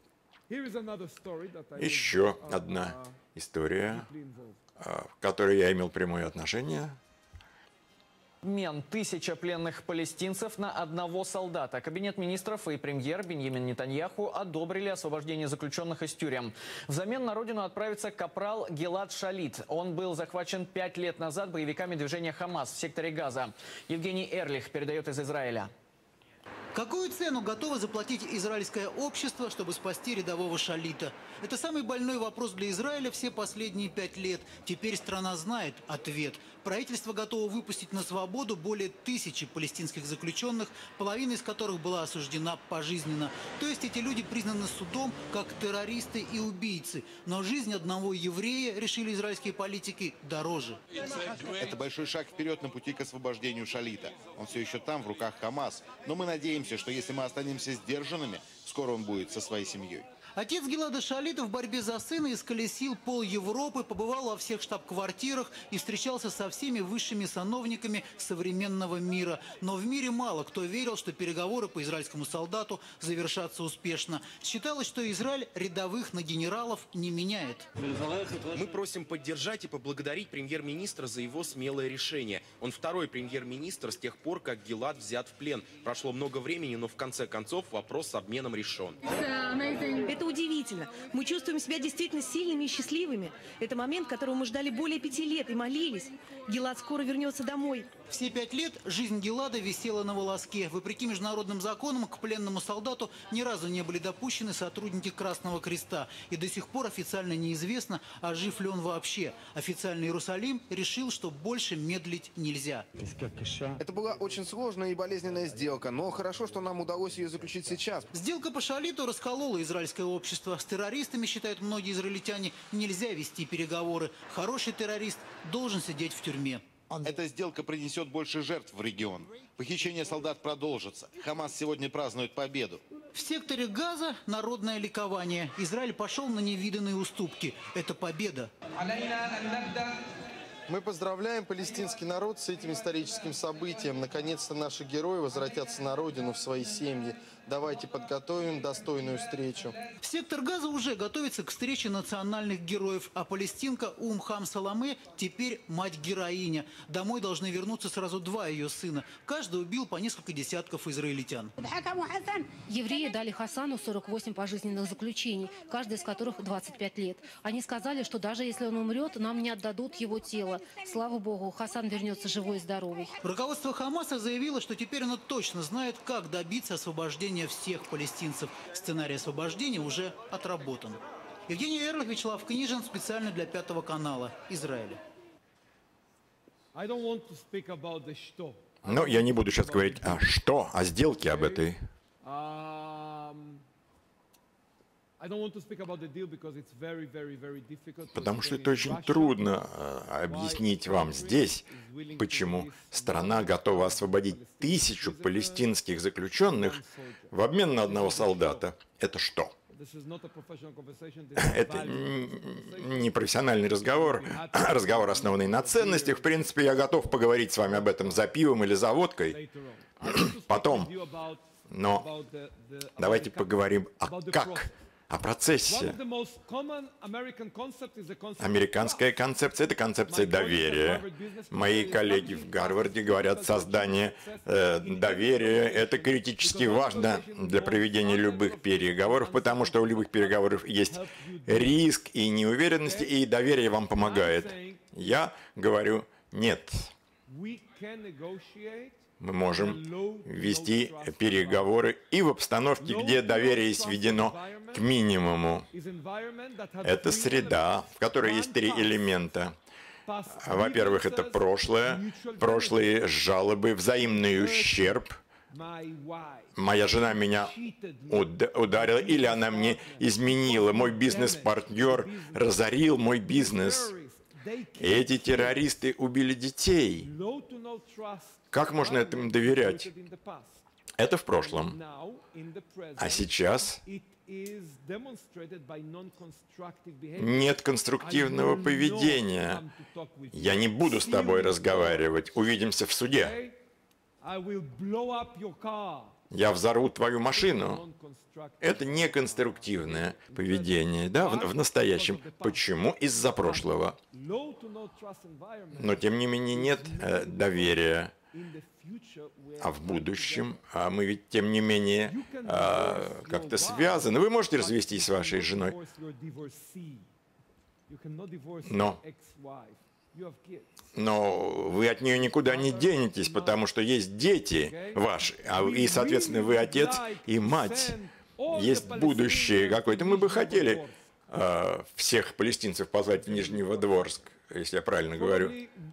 Еще одна история, в которой я имел прямое отношение. Обмен 1000 пленных палестинцев на одного солдата. Кабинет министров и премьер Биньямин Нетаньяху одобрили освобождение заключенных из тюрем. Взамен на родину отправится капрал Гилад Шалит. Он был захвачен 5 лет назад боевиками движения Хамас в секторе Газа. Евгений Эрлих передает из Израиля. Какую цену готово заплатить израильское общество, чтобы спасти рядового Шалита? Это самый больной вопрос для Израиля все последние 5 лет. Теперь страна знает ответ. Правительство готово выпустить на свободу более 1000 палестинских заключенных, половина из которых была осуждена пожизненно. То есть эти люди признаны судом как террористы и убийцы. Но жизнь одного еврея, решили израильские политики, дороже. Это большой шаг вперед на пути к освобождению Шалита. Он все еще там, в руках Хамас. Но мы надеемся, что если мы останемся сдержанными, скоро он будет со своей семьей. Отец Гилада Шалита в борьбе за сына исколесил пол Европы, побывал во всех штаб-квартирах и встречался со всеми высшими сановниками современного мира. Но в мире мало кто верил, что переговоры по израильскому солдату завершатся успешно. Считалось, что Израиль рядовых на генералов не меняет. Мы просим поддержать и поблагодарить премьер-министра за его смелое решение. Он второй премьер-министр с тех пор, как Гилад взят в плен. Прошло много времени, но в конце концов вопрос с обменом решен. Это это удивительно. Мы чувствуем себя действительно сильными и счастливыми. Это момент, которого мы ждали более 5 лет и молились. Гилад скоро вернется домой. Все 5 лет жизнь Гилада висела на волоске. Вопреки международным законам к пленному солдату ни разу не были допущены сотрудники Красного Креста. И до сих пор официально неизвестно, а жив ли он вообще. Официальный Иерусалим решил, что больше медлить нельзя. Это была очень сложная и болезненная сделка, но хорошо, что нам удалось ее заключить сейчас. Сделка по шалиту расколола израильское общество. С террористами, считают многие израильтяне, нельзя вести переговоры. Хороший террорист должен сидеть в тюрьме. Эта сделка принесет больше жертв в регион. Похищение солдат продолжится. Хамас сегодня празднует победу. В секторе Газа народное ликование. Израиль пошел на невиданные уступки. Это победа. Мы поздравляем палестинский народ с этим историческим событием. Наконец-то наши герои возвратятся на родину, в свои семьи. Давайте подготовим достойную встречу. Сектор Газа уже готовится к встрече национальных героев. А палестинка Хам Саламе теперь мать-героиня. Домой должны вернуться сразу 2 ее сына. Каждый убил по несколько десятков израильтян. Евреи дали Хасану 48 пожизненных заключений, каждый из которых 25 лет. Они сказали, что даже если он умрет, нам не отдадут его тело. Слава Богу, Хасан вернется живой и здоровый. Руководство Хамаса заявило, что теперь оно точно знает, как добиться освобождения всех палестинцев. Сценарий освобождения уже отработан. Евгений Эрлих, Вячеслав Книжин, специально для 5 канала Израиля. Но я не буду сейчас говорить о сделке об этой. Потому что это очень трудно объяснить вам здесь, почему страна готова освободить 1000 палестинских заключенных в обмен на одного солдата. Это что? Это не профессиональный разговор, разговор, основанный на ценностях. В принципе, я готов поговорить с вами об этом за пивом или за водкой потом. Но давайте поговорим о процессе. Американская концепция – это концепция доверия. Мои коллеги в Гарварде говорят, создание доверия – это критически важно для проведения любых переговоров, потому что у любых переговоров есть риск и неуверенность, и доверие вам помогает. Я говорю нет. Мы можем вести переговоры и в обстановке, где доверие сведено к минимуму. Это среда, в которой есть 3 элемента. Во-первых, это прошлое, прошлые жалобы, взаимный ущерб. Моя жена меня ударила, или она мне изменила. Мой бизнес-партнер разорил мой бизнес. И эти террористы убили детей. Как можно этому доверять? Это в прошлом. А сейчас нет конструктивного поведения. Я не буду с тобой разговаривать. Увидимся в суде. Я взорву твою машину. Это не конструктивное поведение, да, в настоящем. Почему? Из-за прошлого. Но, тем не менее, нет доверия. А в будущем, мы ведь, тем не менее, как-то связаны. Вы можете развестись с вашей женой, но вы от нее никуда не денетесь, потому что есть дети ваши, и, соответственно, вы отец и мать. Есть будущее какое-то. Мы бы хотели всех палестинцев позвать в Нижневодворск, если я правильно говорю.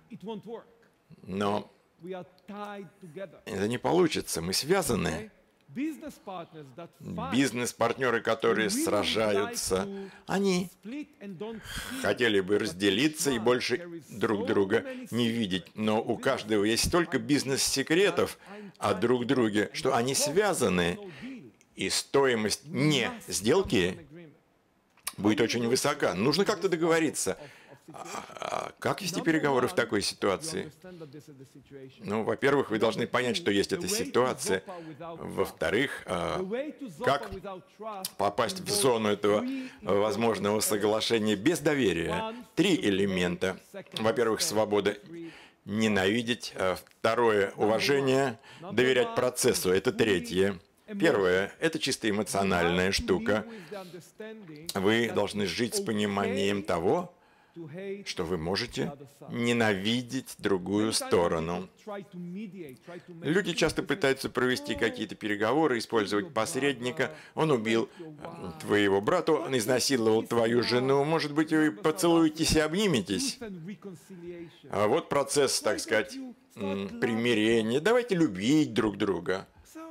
Но это не получится. Мы связаны. Бизнес-партнеры, которые сражаются, они хотели бы разделиться и больше друг друга не видеть. Но у каждого есть столько бизнес-секретов о друг друге, что они связаны. И стоимость не сделки будет очень высока. Нужно как-то договориться. Как вести переговоры в такой ситуации? Ну, во-первых, вы должны понять, что есть эта ситуация. Во-вторых, как попасть в зону этого возможного соглашения без доверия? 3 элемента. Во-первых, свобода ненавидеть. Второе, уважение, доверять процессу. Это 3. Первое – это чисто эмоциональная штука. Вы должны жить с пониманием того, что вы можете ненавидеть другую сторону. Люди часто пытаются провести какие-то переговоры, использовать посредника. Он убил твоего брата, он изнасиловал твою жену. Может быть, вы поцелуетесь и обниметесь. А вот процесс, так сказать, примирения. Давайте любить друг друга.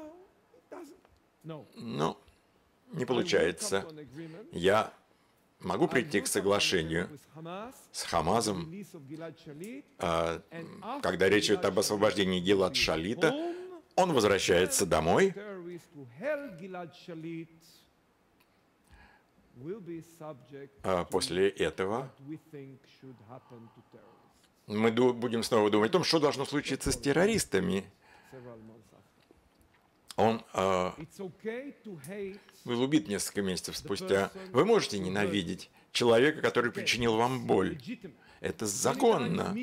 Но не получается. Я могу прийти к соглашению с Хамасом, когда речь идет об освобождении Гилад Шалита. Он возвращается домой. После этого мы будем снова думать о том, что должно случиться с террористами. Он был убит несколько месяцев спустя. Вы можете ненавидеть человека, который причинил вам боль. Это законно.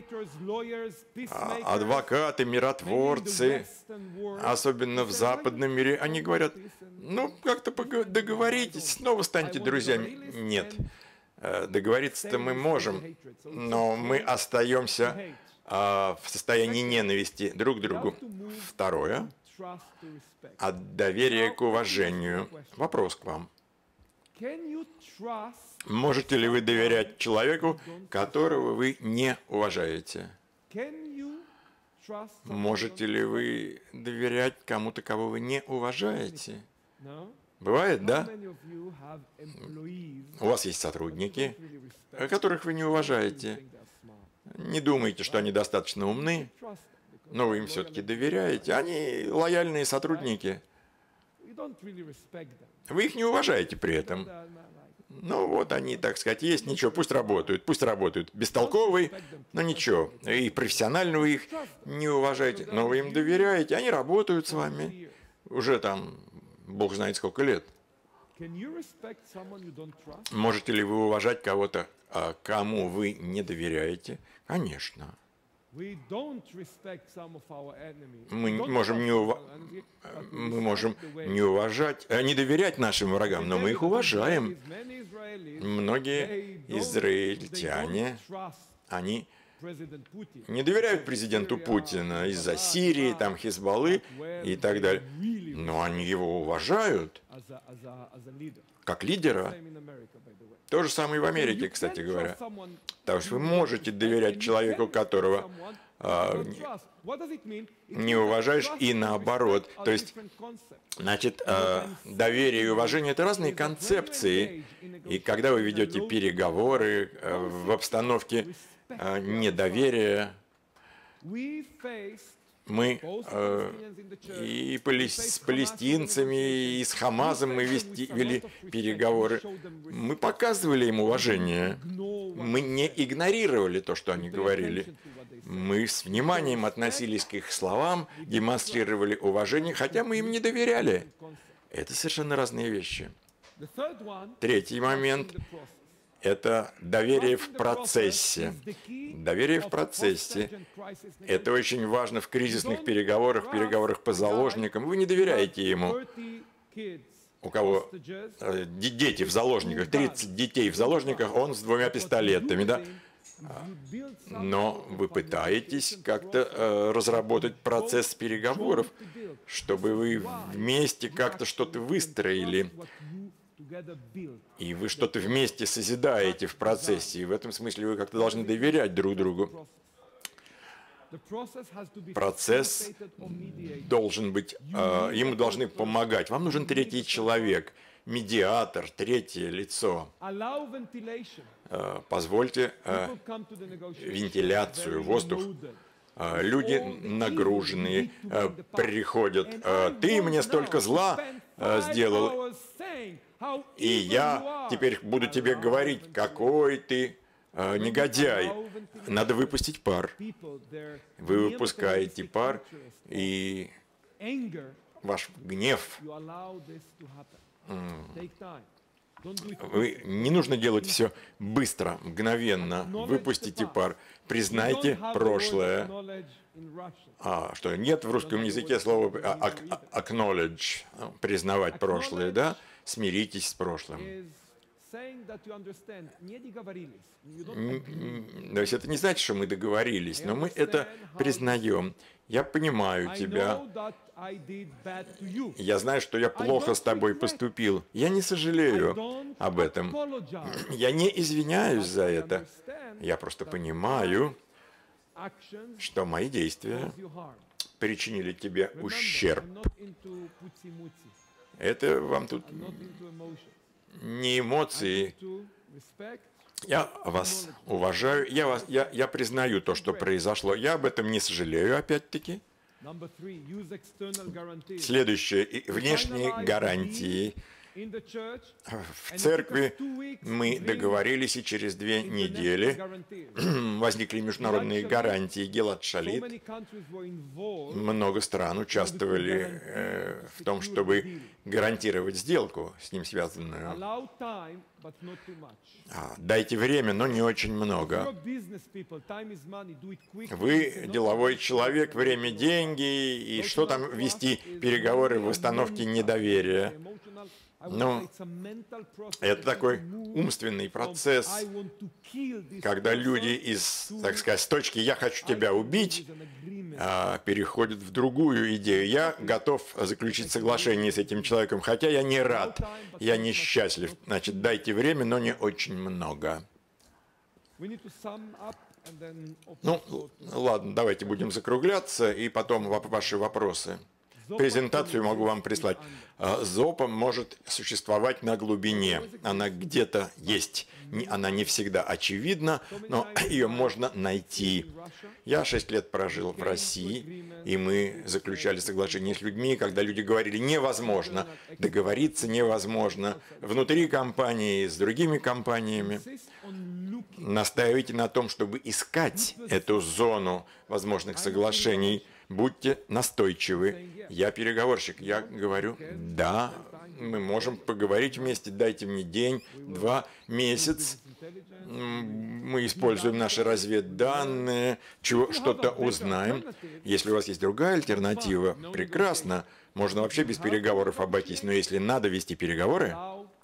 Адвокаты, миротворцы, особенно в западном мире, они говорят, ну, как-то договоритесь, снова станьте друзьями. Нет, договориться-то мы можем, но мы остаемся в состоянии ненависти друг к другу. Второе. От доверия к уважению. Вопрос к вам. Можете ли вы доверять человеку, которого вы не уважаете? Можете ли вы доверять кому-то, кого вы не уважаете? Бывает, да? У вас есть сотрудники, которых вы не уважаете. Не думаете, что они достаточно умны, но вы им все-таки доверяете. Они лояльные сотрудники. Вы их не уважаете при этом. Ну вот они, так сказать, есть, ничего, пусть работают. Бестолковые, но ничего. И профессионально вы их не уважаете, но вы им доверяете, они работают с вами. Уже там, бог знает сколько лет. Можете ли вы уважать кого-то, кому вы не доверяете? Конечно. Мы можем не уважать, не доверять нашим врагам, но мы их уважаем. Многие израильтяне, они не доверяют президенту Путина из-за Сирии, там Хизбаллы и так далее. Но они его уважают как лидера. То же самое и в Америке, кстати говоря. Потому что вы можете доверять человеку, которого не уважаешь, и наоборот. То есть, значит, доверие и уважение – это разные концепции. И когда вы ведете переговоры в обстановке недоверия, мы и с палестинцами, и с Хамасом мы вели переговоры. Мы показывали им уважение. Мы не игнорировали то, что они говорили. Мы с вниманием относились к их словам, демонстрировали уважение, хотя мы им не доверяли. Это совершенно разные вещи. Третий момент – это доверие в процессе. Доверие в процессе. Это очень важно в кризисных переговорах, переговорах по заложникам. Вы не доверяете ему. У кого дети в заложниках, 30 детей в заложниках, он с 2 пистолетами, да? Но вы пытаетесь как-то разработать процесс переговоров, чтобы вы вместе как-то что-то выстроили. И вы что-то вместе созидаете в процессе, и в этом смысле вы как-то должны доверять друг другу. Процесс должен быть, ему должны помогать. Вам нужен третий человек, медиатор, третье лицо. Позвольте вентиляцию, воздух. Люди нагруженные приходят. Ты мне столько зла сделал, и я теперь буду тебе говорить, какой ты негодяй. Надо выпустить пар. Вы выпускаете пар, и ваш гнев Не нужно делать все быстро, мгновенно. Выпустите пар. Признайте прошлое. Что нет в русском языке слова acknowledge, признавать прошлое, да? Смиритесь с прошлым. То есть это не значит, что мы договорились, но мы это признаем. Я понимаю тебя. Я знаю, что я плохо с тобой поступил. Я не сожалею об этом. Я не извиняюсь за это. Я просто понимаю, что мои действия причинили тебе ущерб. Это вам тут не эмоции. Я вас уважаю, я признаю то, что произошло. Я об этом не сожалею, опять-таки. Следующее. Внешние гарантии. В церкви мы договорились, и через 2 недели возникли международные гарантии. Гилад Шалит. Много стран участвовали в том, чтобы гарантировать сделку с ним связанную. Дайте время, но не очень много. Вы деловой человек, время – деньги, и что там вести переговоры в установке недоверия? Ну, это такой умственный процесс, когда люди из, так сказать, с точки «я хочу тебя убить» переходят в другую идею. Я готов заключить соглашение с этим человеком, хотя я не рад, я несчастлив. Значит, дайте время, но не очень много. Ну, ладно, давайте будем закругляться, и потом ваши вопросы. Презентацию могу вам прислать. ЗОПа может существовать на глубине. Она где-то есть. Она не всегда очевидна, но ее можно найти. Я 6 лет прожил в России, и мы заключали соглашения с людьми, когда люди говорили, невозможно, договориться невозможно. Внутри компании, с другими компаниями. Настаивайте на том, чтобы искать эту зону возможных соглашений. Будьте настойчивы. Я переговорщик. Я говорю, да, мы можем поговорить вместе, дайте мне день, 2 месяца. Мы используем наши разведданные, что-то узнаем. Если у вас есть другая альтернатива, прекрасно. Можно вообще без переговоров обойтись. Но если надо вести переговоры,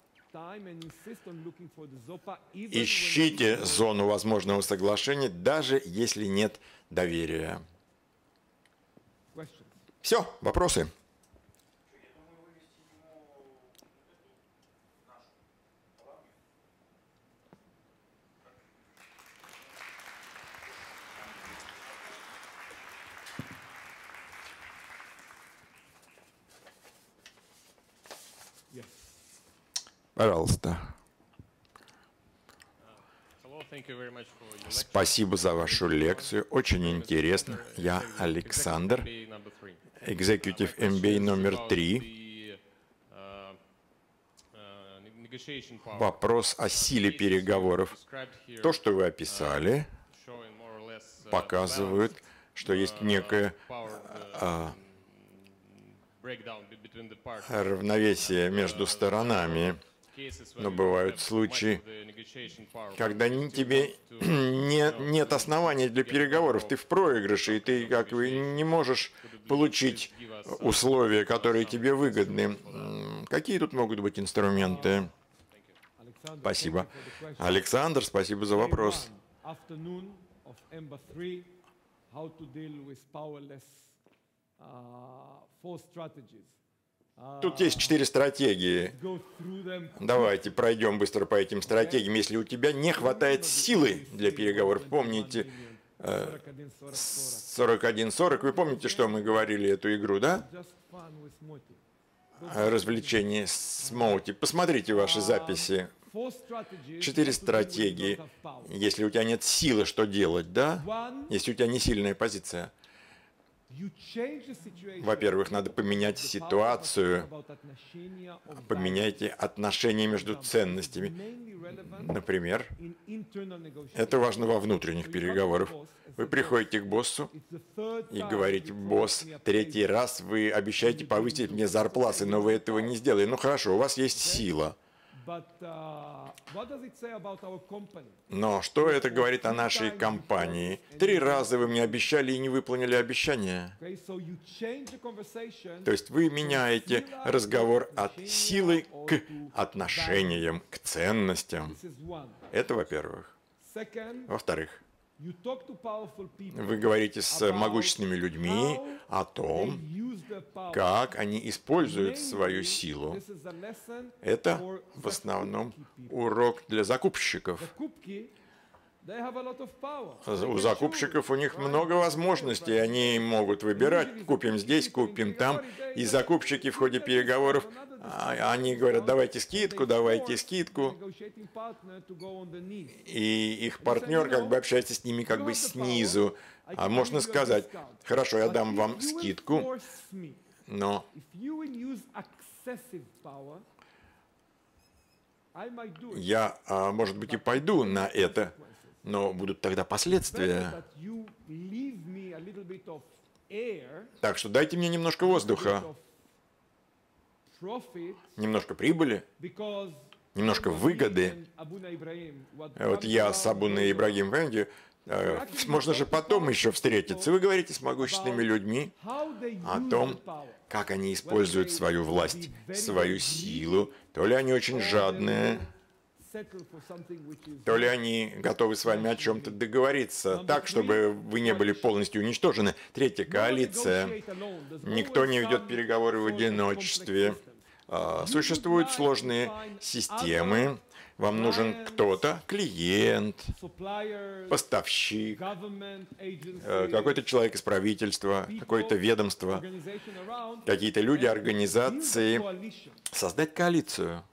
ищите зону возможного соглашения, даже если нет доверия. Все, вопросы? Пожалуйста. Спасибо за вашу лекцию. Очень интересно. Я Александр, Executive MBA номер 3. Вопрос о силе переговоров. То, что вы описали, показывает, что есть некое равновесие между сторонами. Но бывают случаи, когда тебе нет оснований для переговоров, ты в проигрыше, и ты как бы не можешь получить условия, которые тебе выгодны. Какие тут могут быть инструменты? Спасибо. Александр, спасибо за вопрос. Тут есть 4 стратегии. Давайте пройдем быстро по этим стратегиям. Если у тебя не хватает силы для переговоров, помните 41-40, вы помните, что мы говорили эту игру, да? Развлечение с Моути. Посмотрите ваши записи. 4 стратегии. Если у тебя нет силы, что делать, да? Если у тебя не сильная позиция. Во-первых, надо поменять ситуацию, поменяйте отношения между ценностями. Например, это важно во внутренних переговорах. Вы приходите к боссу и говорите, босс, 3-й раз вы обещаете повысить мне зарплаты, но вы этого не сделали. Ну хорошо, у вас есть сила. Но что это говорит о нашей компании? 3 раза вы мне обещали и не выполнили обещание. То есть вы меняете разговор от силы к отношениям, к ценностям. Это во-первых. Во-вторых, вы говорите с могущественными людьми о том, как они используют свою силу. Это в основном урок для закупщиков. У закупщиков у них много возможностей, они могут выбирать, купим здесь, купим там, и закупщики в ходе переговоров, они говорят, давайте скидку, и их партнер как бы общается с ними как бы снизу. А можно сказать, хорошо, я дам вам скидку, но я, может быть, и пойду на это, но будут тогда последствия. Так что дайте мне немножко воздуха, немножко прибыли, немножко выгоды. Вот я с Абуной Ибрагим Венди, можно же потом еще встретиться. Вы говорите с могущественными людьми о том, как они используют свою власть, свою силу. То ли они очень жадные, то ли они готовы с вами о чем-то договориться так, чтобы вы не были полностью уничтожены. Третья коалиция. Никто не ведет переговоры в одиночестве. Существуют сложные системы. Вам нужен кто-то, клиент, поставщик, какой-то человек из правительства, какое-то ведомство, какие-то люди, организации. Создать коалицию.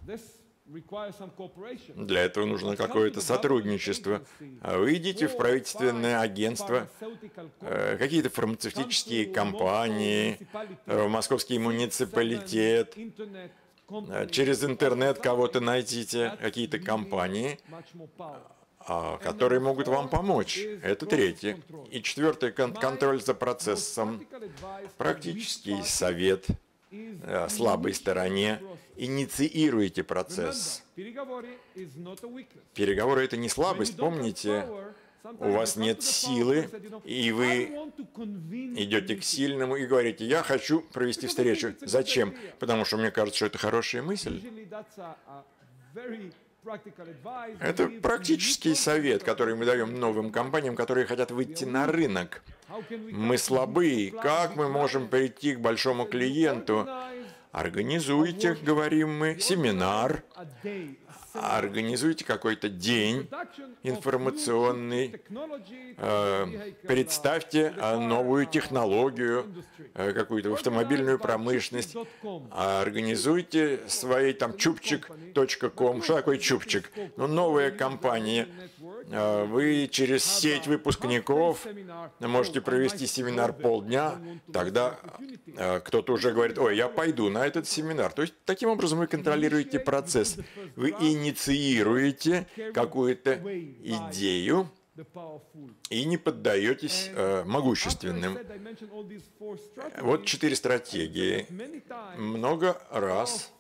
Для этого нужно какое-то сотрудничество. Вы идите в правительственное агентство, какие-то фармацевтические компании, в московский муниципалитет, через интернет кого-то найдите, какие-то компании, которые могут вам помочь. Это третье. И четвертое, контроль за процессом, практический совет слабой стороне. Инициируйте процесс. Переговоры — это не слабость, помните. У вас нет силы, и вы идете к сильному и говорите, я хочу провести встречу. Зачем? Потому что мне кажется, что это хорошая мысль. Это практический совет, который мы даем новым компаниям, которые хотят выйти на рынок. Мы слабы. Как мы можем прийти к большому клиенту? Организуйте, говорим мы, семинар, организуйте какой-то день информационный, представьте новую технологию, какую-то автомобильную промышленность, организуйте свои там чупчик.com. Что такое чупчик? Ну, новая компания. Вы через сеть выпускников можете провести семинар полдня, тогда кто-то уже говорит, ой, я пойду на этот семинар. То есть, таким образом вы контролируете процесс. Вы инициируете какую-то идею и не поддаетесь могущественным. Вот 4 стратегии. Много раз.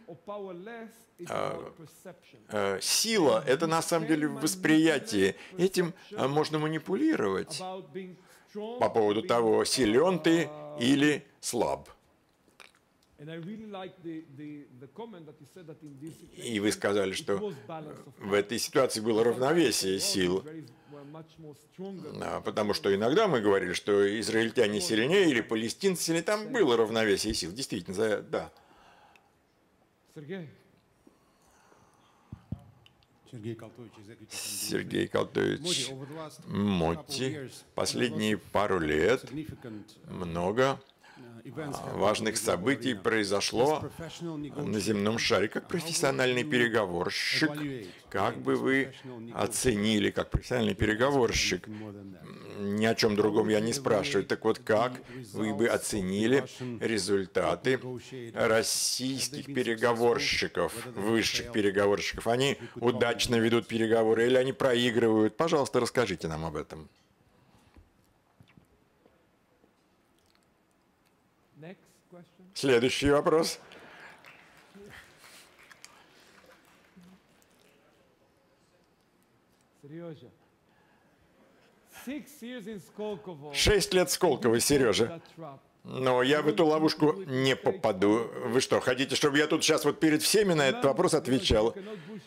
Сила — это на самом деле восприятие. Этим можно манипулировать по поводу того, силен ты или слаб. И вы сказали, что в этой ситуации было равновесие сил, потому что иногда мы говорили, что израильтяне сильнее или палестинцы сильнее, там было равновесие сил, действительно, да. Сергей Калтович Мотти. Последние пару лет много важных событий произошло на земном шаре. Как профессиональный переговорщик, как бы вы оценили, как профессиональный переговорщик, ни о чем другом я не спрашиваю, так вот, как вы бы оценили результаты российских переговорщиков, высших переговорщиков? Они удачно ведут переговоры или они проигрывают? Пожалуйста, расскажите нам об этом. Next question. Следующий вопрос. 6 лет в Сколково, Сережа. Но я в эту ловушку не попаду. Вы что, хотите, чтобы я тут сейчас вот перед всеми на этот вопрос отвечал?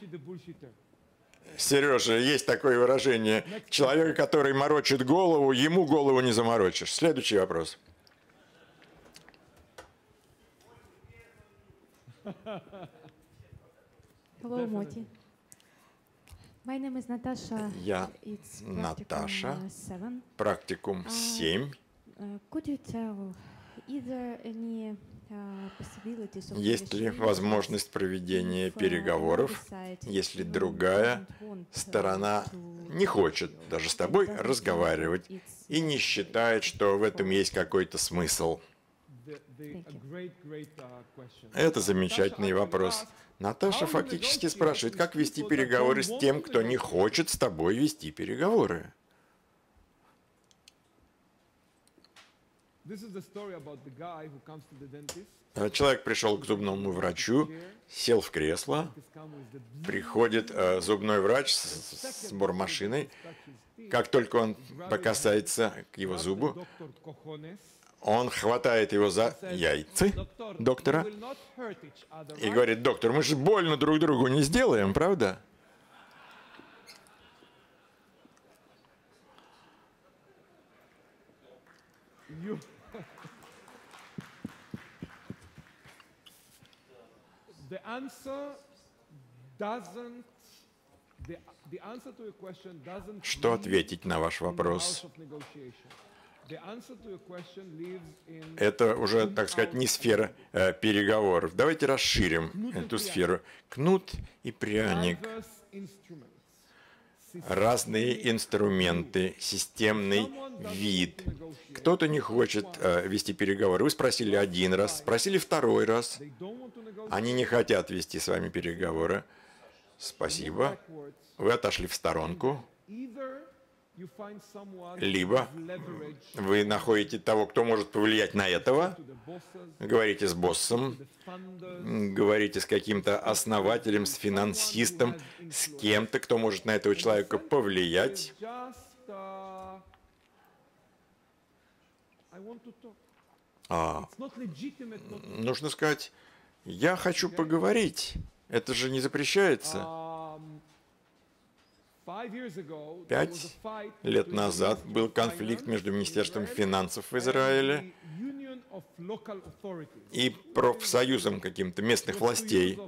Сережа, есть такое выражение. Человека, который морочит голову, ему голову не заморочишь. Следующий вопрос. Hello, Moti. My name is Natasha. Я It's Наташа, practicum 7. практикум 7. Could you tell, is there any possibilities of Есть ли negotiation возможность проведения if, переговоров, another side если even другая doesn't want, сторона не хочет даже с тобой разговаривать и не считает, что в этом есть какой-то смысл? Это замечательный вопрос. Наташа фактически спрашивает, как вести переговоры с тем, кто не хочет с тобой вести переговоры. Человек пришел к зубному врачу, сел в кресло, приходит зубной врач с бормашиной. Как только он прикасается к его зубу, он хватает его за яйца доктора и говорит: доктор, мы же больно друг другу не сделаем, правда? Что ответить на ваш вопрос? Это уже, так сказать, не сфера переговоров. Давайте расширим эту сферу. Кнут и пряник. Разные инструменты, системный вид. Кто-то не хочет вести переговоры. Вы спросили один раз, спросили второй раз. Они не хотят вести с вами переговоры. Спасибо. Вы отошли в сторонку. Либо вы находите того, кто может повлиять на этого, говорите с боссом, говорите с каким-то основателем, с финансистом, с кем-то, кто может на этого человека повлиять. Нужно сказать: я хочу поговорить. Это же не запрещается. 5 лет назад был конфликт между Министерством финансов в Израиле и профсоюзом каким-то местных властей.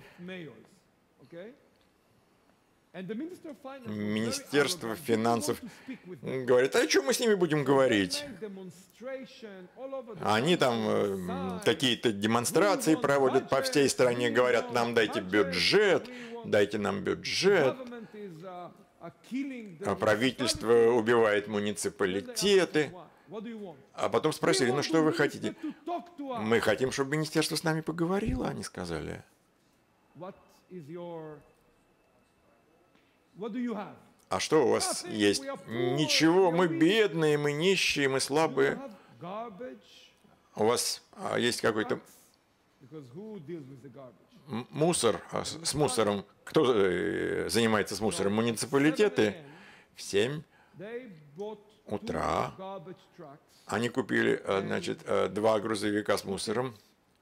Министерство финансов говорит: а о чем мы с ними будем говорить? Они там какие-то демонстрации проводят по всей стране, говорят: нам дайте бюджет, дайте нам бюджет. А правительство убивает муниципалитеты. А потом спросили: ну что вы хотите? Мы хотим, чтобы министерство с нами поговорило, они сказали. А что у вас есть? Ничего, мы бедные, мы нищие, мы слабые. У вас есть какой-то мусор, с мусором. Кто занимается с мусором? Муниципалитеты. В 7 утра они купили, значит, 2 грузовика с мусором.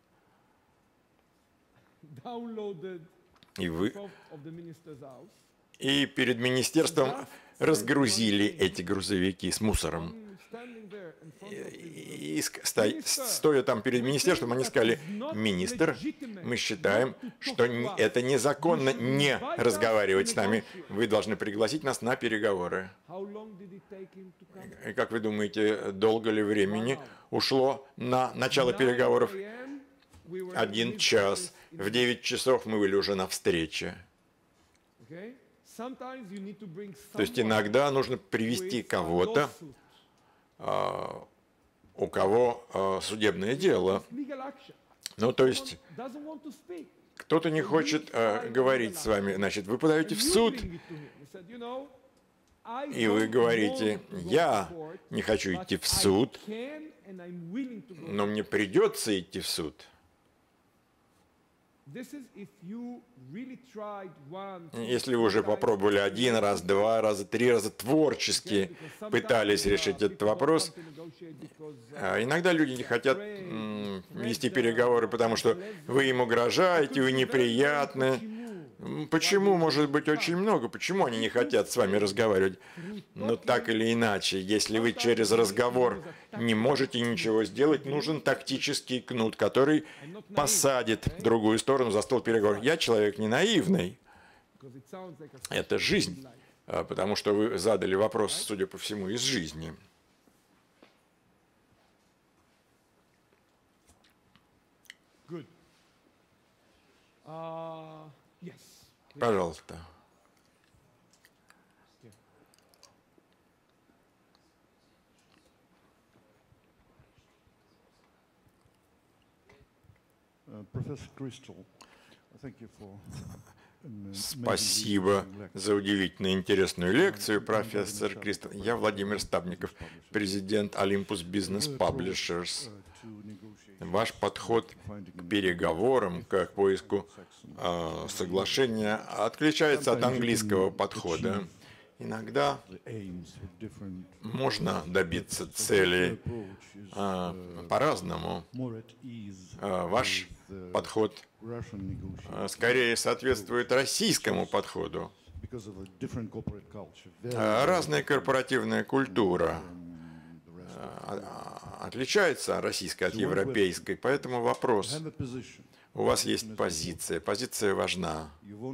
И перед министерством разгрузили эти грузовики с мусором. И стоя там перед министерством, они сказали: министр, мы считаем, что это незаконно не разговаривать с нами. Вы должны пригласить нас на переговоры. И как вы думаете, долго ли времени ушло на начало переговоров? 1 час. В 9 часов мы были уже на встрече. То есть иногда нужно привести кого-то, у кого судебное дело. Ну, то есть кто-то не хочет говорить с вами, значит, вы подаете в суд, и вы говорите: я не хочу идти в суд, но мне придется идти в суд. Если вы уже попробовали один раз, два раза, три раза творчески пытались решить этот вопрос, иногда люди не хотят вести переговоры, потому что вы им угрожаете, вы неприятны. Почему, может быть, очень много? Почему они не хотят с вами разговаривать? Но так или иначе, если вы через разговор не можете ничего сделать, нужен тактический кнут, который посадит другую сторону за стол переговоров. Я человек не наивный. Это жизнь, потому что вы задали вопрос, судя по всему, из жизни. Пожалуйста. Спасибо за удивительно интересную лекцию, профессор Кристал. Я Владимир Стабников, президент Olympus Business Publishers. Ваш подход к переговорам, к поиску соглашения отличается от английского подхода. Иногда можно добиться цели по-разному. Ваш подход скорее соответствует российскому подходу. Разная корпоративная культура отличается российская от европейской, поэтому вопрос. У вас есть позиция, позиция важна.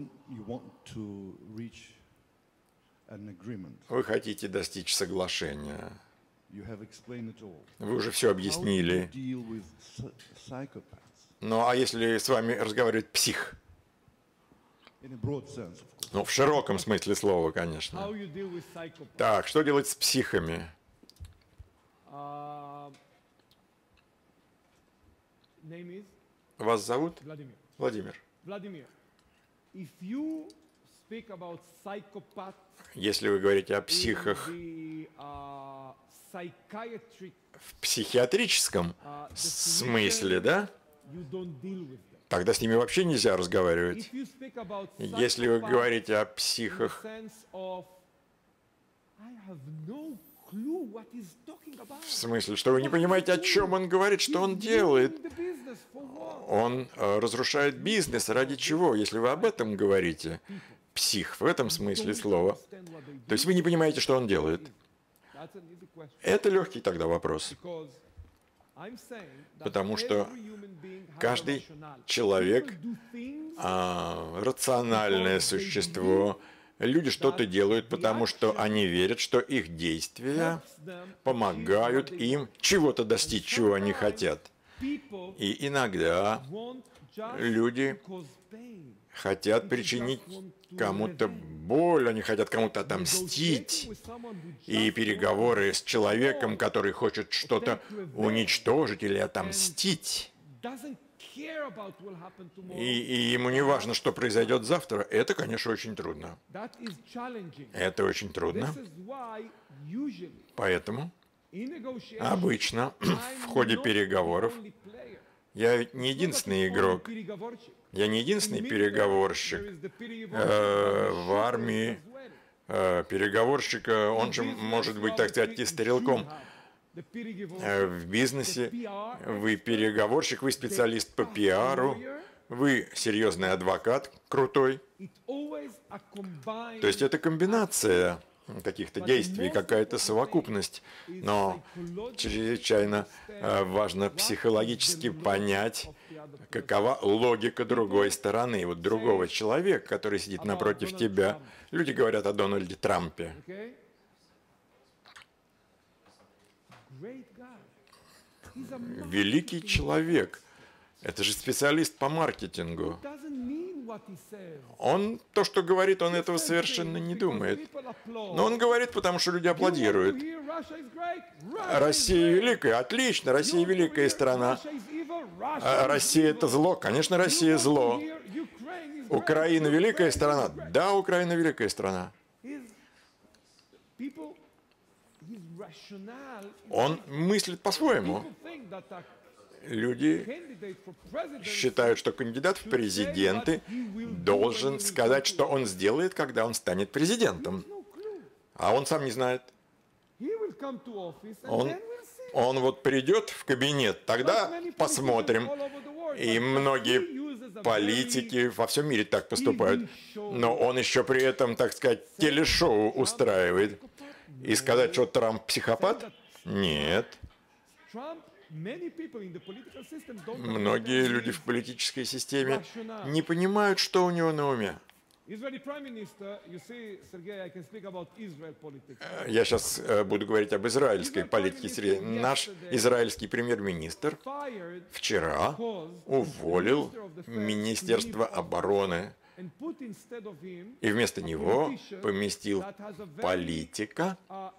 Вы хотите достичь соглашения. Вы уже все объяснили. Ну а если с вами разговаривает псих? Ну, в широком смысле слова, конечно. Так, что делать с психами? Вас зовут? Владимир. Если вы говорите о психах в психиатрическом смысле, да? Тогда с ними вообще нельзя разговаривать. Если вы говорите о психах в смысле, что вы не понимаете, о чем он говорит, что он делает. Он разрушает бизнес. Ради чего? Если вы об этом говорите, псих в этом смысле слова, то есть вы не понимаете, что он делает. Это легкий тогда вопрос. Потому что каждый человек рациональное существо. Люди что-то делают, потому что они верят, что их действия помогают им чего-то достичь, чего они хотят. И иногда люди хотят причинить кому-то боль, они хотят кому-то отомстить. И переговоры с человеком, который хочет что-то уничтожить или отомстить, и ему не важно, что произойдет завтра, это, конечно, очень трудно. Это очень трудно. Поэтому обычно в ходе переговоров я ведь не единственный игрок, я не единственный переговорщик. В армии переговорщика, он же может быть, так сказать, и стрелком. В бизнесе вы переговорщик, вы специалист по пиару, вы серьезный адвокат, крутой. То есть это комбинация каких-то действий, какая-то совокупность. Но чрезвычайно важно психологически понять, какова логика другой стороны, вот другого человека, который сидит напротив тебя. Люди говорят о Дональде Трампе. Великий человек. Это же специалист по маркетингу. Он то, что говорит, он этого совершенно не думает. Но он говорит, потому что люди аплодируют. Россия великая, отлично, Россия великая страна. Россия это зло, конечно, Россия зло. Украина великая страна, да, Украина великая страна. Он мыслит по-своему. Люди считают, что кандидат в президенты должен сказать, что он сделает, когда он станет президентом. А он сам не знает. Он вот придет в кабинет, тогда посмотрим. И многие политики во всем мире так поступают. Но он еще при этом, так сказать, телешоу устраивает. И сказать, что Трамп психопат? Нет. Многие люди в политической системе не понимают, что у него на уме. Я сейчас буду говорить об израильской политике, Сергей. Наш израильский премьер-министр вчера уволил Министерство обороны и вместо него поместил политика,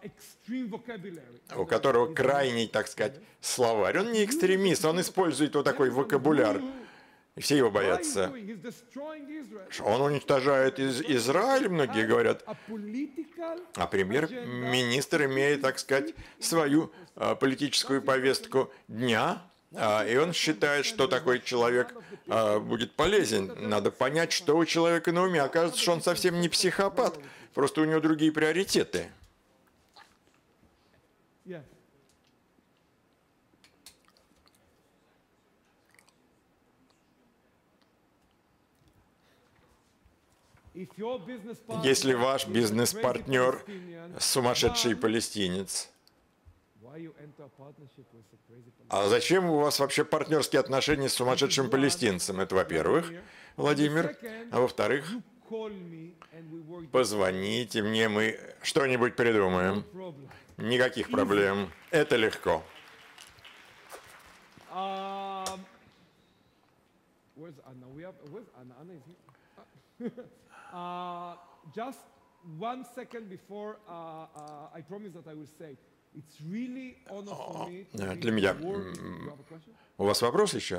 у которого крайний, так сказать, словарь. Он не экстремист, он использует вот такой вокабуляр. И все его боятся. Он уничтожает Израиль, многие говорят. А премьер-министр имеет, так сказать, свою политическую повестку дня. И он считает, что такой человек будет полезен. Надо понять, что у человека на уме. Окажется, что он совсем не психопат. Просто у него другие приоритеты. Если ваш бизнес-партнер сумасшедший палестинец, а зачем у вас вообще партнерские отношения с сумасшедшим палестинцем? Это, во-первых, Владимир. А во-вторых, позвоните мне, мы что-нибудь придумаем. Никаких проблем. Это легко. Just 1 second before I promise that I will say, it's really honor for me. Для меня. У вас вопрос еще?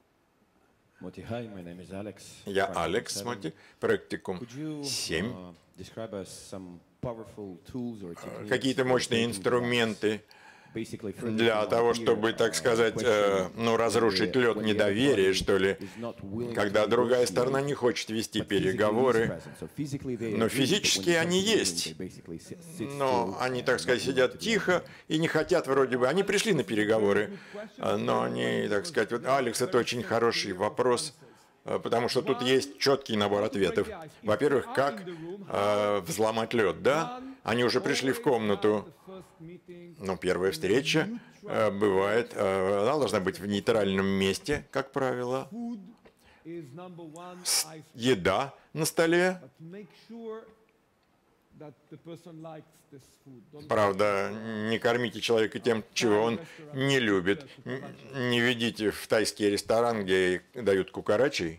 Я Алекс Моти, практикум 7. Какие-то мощные инструменты для того, чтобы, так сказать, разрушить лед недоверия, что ли, когда другая сторона не хочет вести переговоры, но физически они есть, но они, так сказать, сидят тихо и не хотят вроде бы, они пришли на переговоры, но они, так сказать, вот, Алекс, это очень хороший вопрос, потому что тут есть четкий набор ответов. Во-первых, как взломать лед, да? Они уже пришли в комнату. Но первая встреча бывает, она должна быть в нейтральном месте, как правило. Еда на столе. Правда, не кормите человека тем, чего он не любит. Не ведите в тайский ресторан, где дают кукарачей.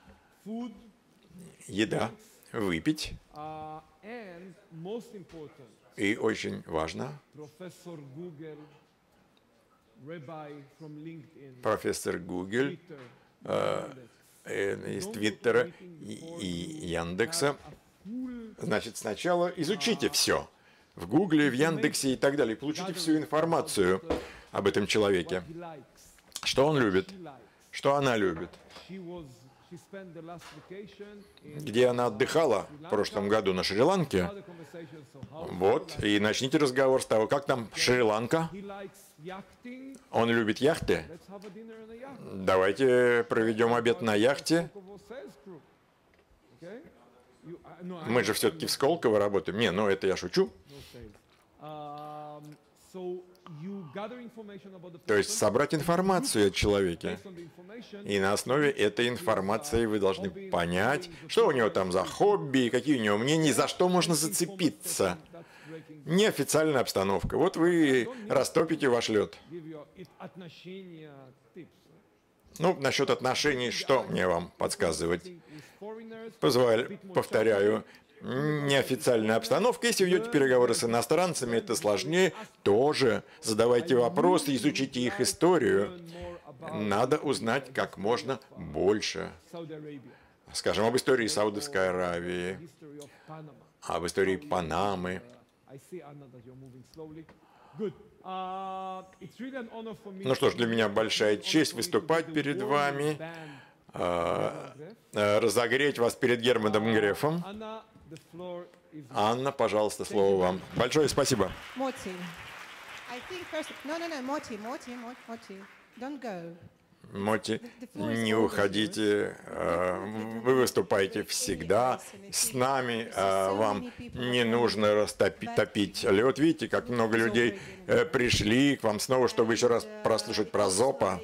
Еда, выпить. И очень важно, профессор Гугель из Твиттера и Яндекса. Значит, сначала изучите все. В Гугле, в Яндексе и так далее. Получите всю информацию об этом человеке. Что он любит, что она любит. Где она отдыхала в прошлом году на Шри-Ланке. Вот, и начните разговор с того, как там Шри-Ланка. Он любит яхты. Давайте проведем обед на яхте. Мы же все-таки в Сколково работаем. Не, ну это я шучу. То есть собрать информацию о человеке. И на основе этой информации вы должны понять, что у него там за хобби, какие у него мнения, за что можно зацепиться. Неофициальная обстановка. Вот вы растопите ваш лед. Ну, насчет отношений, что мне вам подсказывать? Повторяю, неофициальная обстановка. Если ведете переговоры с иностранцами, это сложнее. Тоже задавайте вопросы, изучите их историю. Надо узнать как можно больше. Скажем, об истории Саудовской Аравии, об истории Панамы. Ну что ж, для меня большая честь выступать перед вами, разогреть вас перед Германом Грефом. Анна, пожалуйста, слово вам. Большое спасибо. Моти, не уходите, вы выступаете всегда с нами, вам не нужно топить лед. Видите, как много людей пришли к вам снова, чтобы еще раз прослушать про Зопа.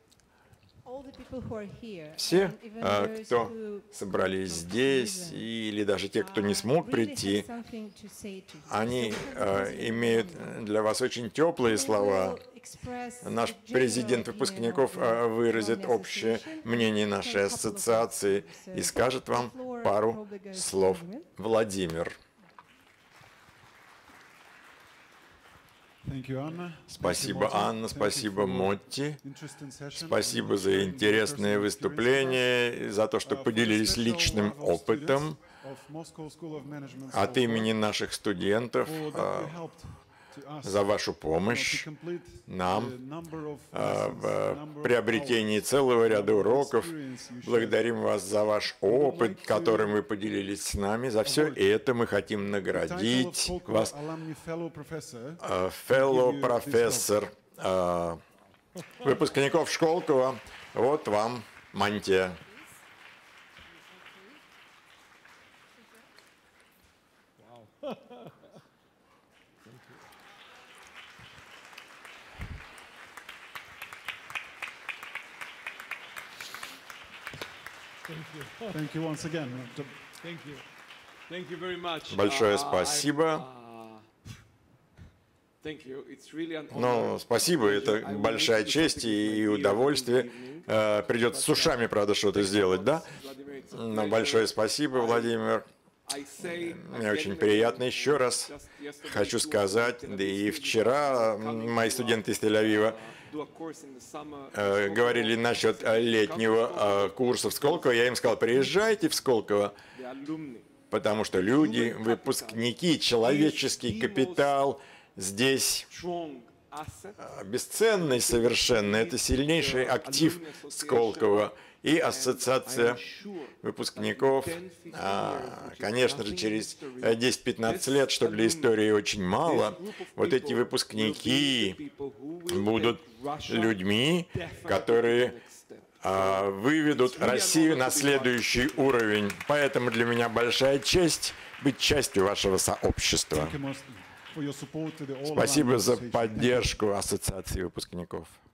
Все, кто собрались здесь, или даже те, кто не смог прийти, они имеют для вас очень теплые слова. Наш президент выпускников выразит общее мнение нашей ассоциации и скажет вам пару слов. Владимир. Спасибо, Анна, спасибо, Мотти. Спасибо за интересное выступление, за то, что поделились личным опытом от имени наших студентов, за вашу помощь нам в приобретении целого ряда уроков. Благодарим вас за ваш опыт, которым вы поделились с нами. За все это мы хотим наградить вас, fellow профессор выпускников Школково. Вот вам мантия. Большое спасибо. Ну, спасибо, это большая честь и удовольствие. Придется с ушами, правда, что-то сделать, да? Но большое спасибо, Владимир. Мне очень приятно. Еще раз хочу сказать, да и вчера мои студенты из Тель-Авива говорили насчет летнего курса в Сколково. Я им сказал, приезжайте в Сколково, потому что люди, выпускники, человеческий капитал здесь бесценный совершенно. Это сильнейший актив Сколково. И ассоциация выпускников, конечно же, через 10-15 лет, что для истории очень мало, вот эти выпускники будут людьми, которые выведут Россию на следующий уровень. Поэтому для меня большая честь быть частью вашего сообщества. Спасибо за поддержку ассоциации выпускников.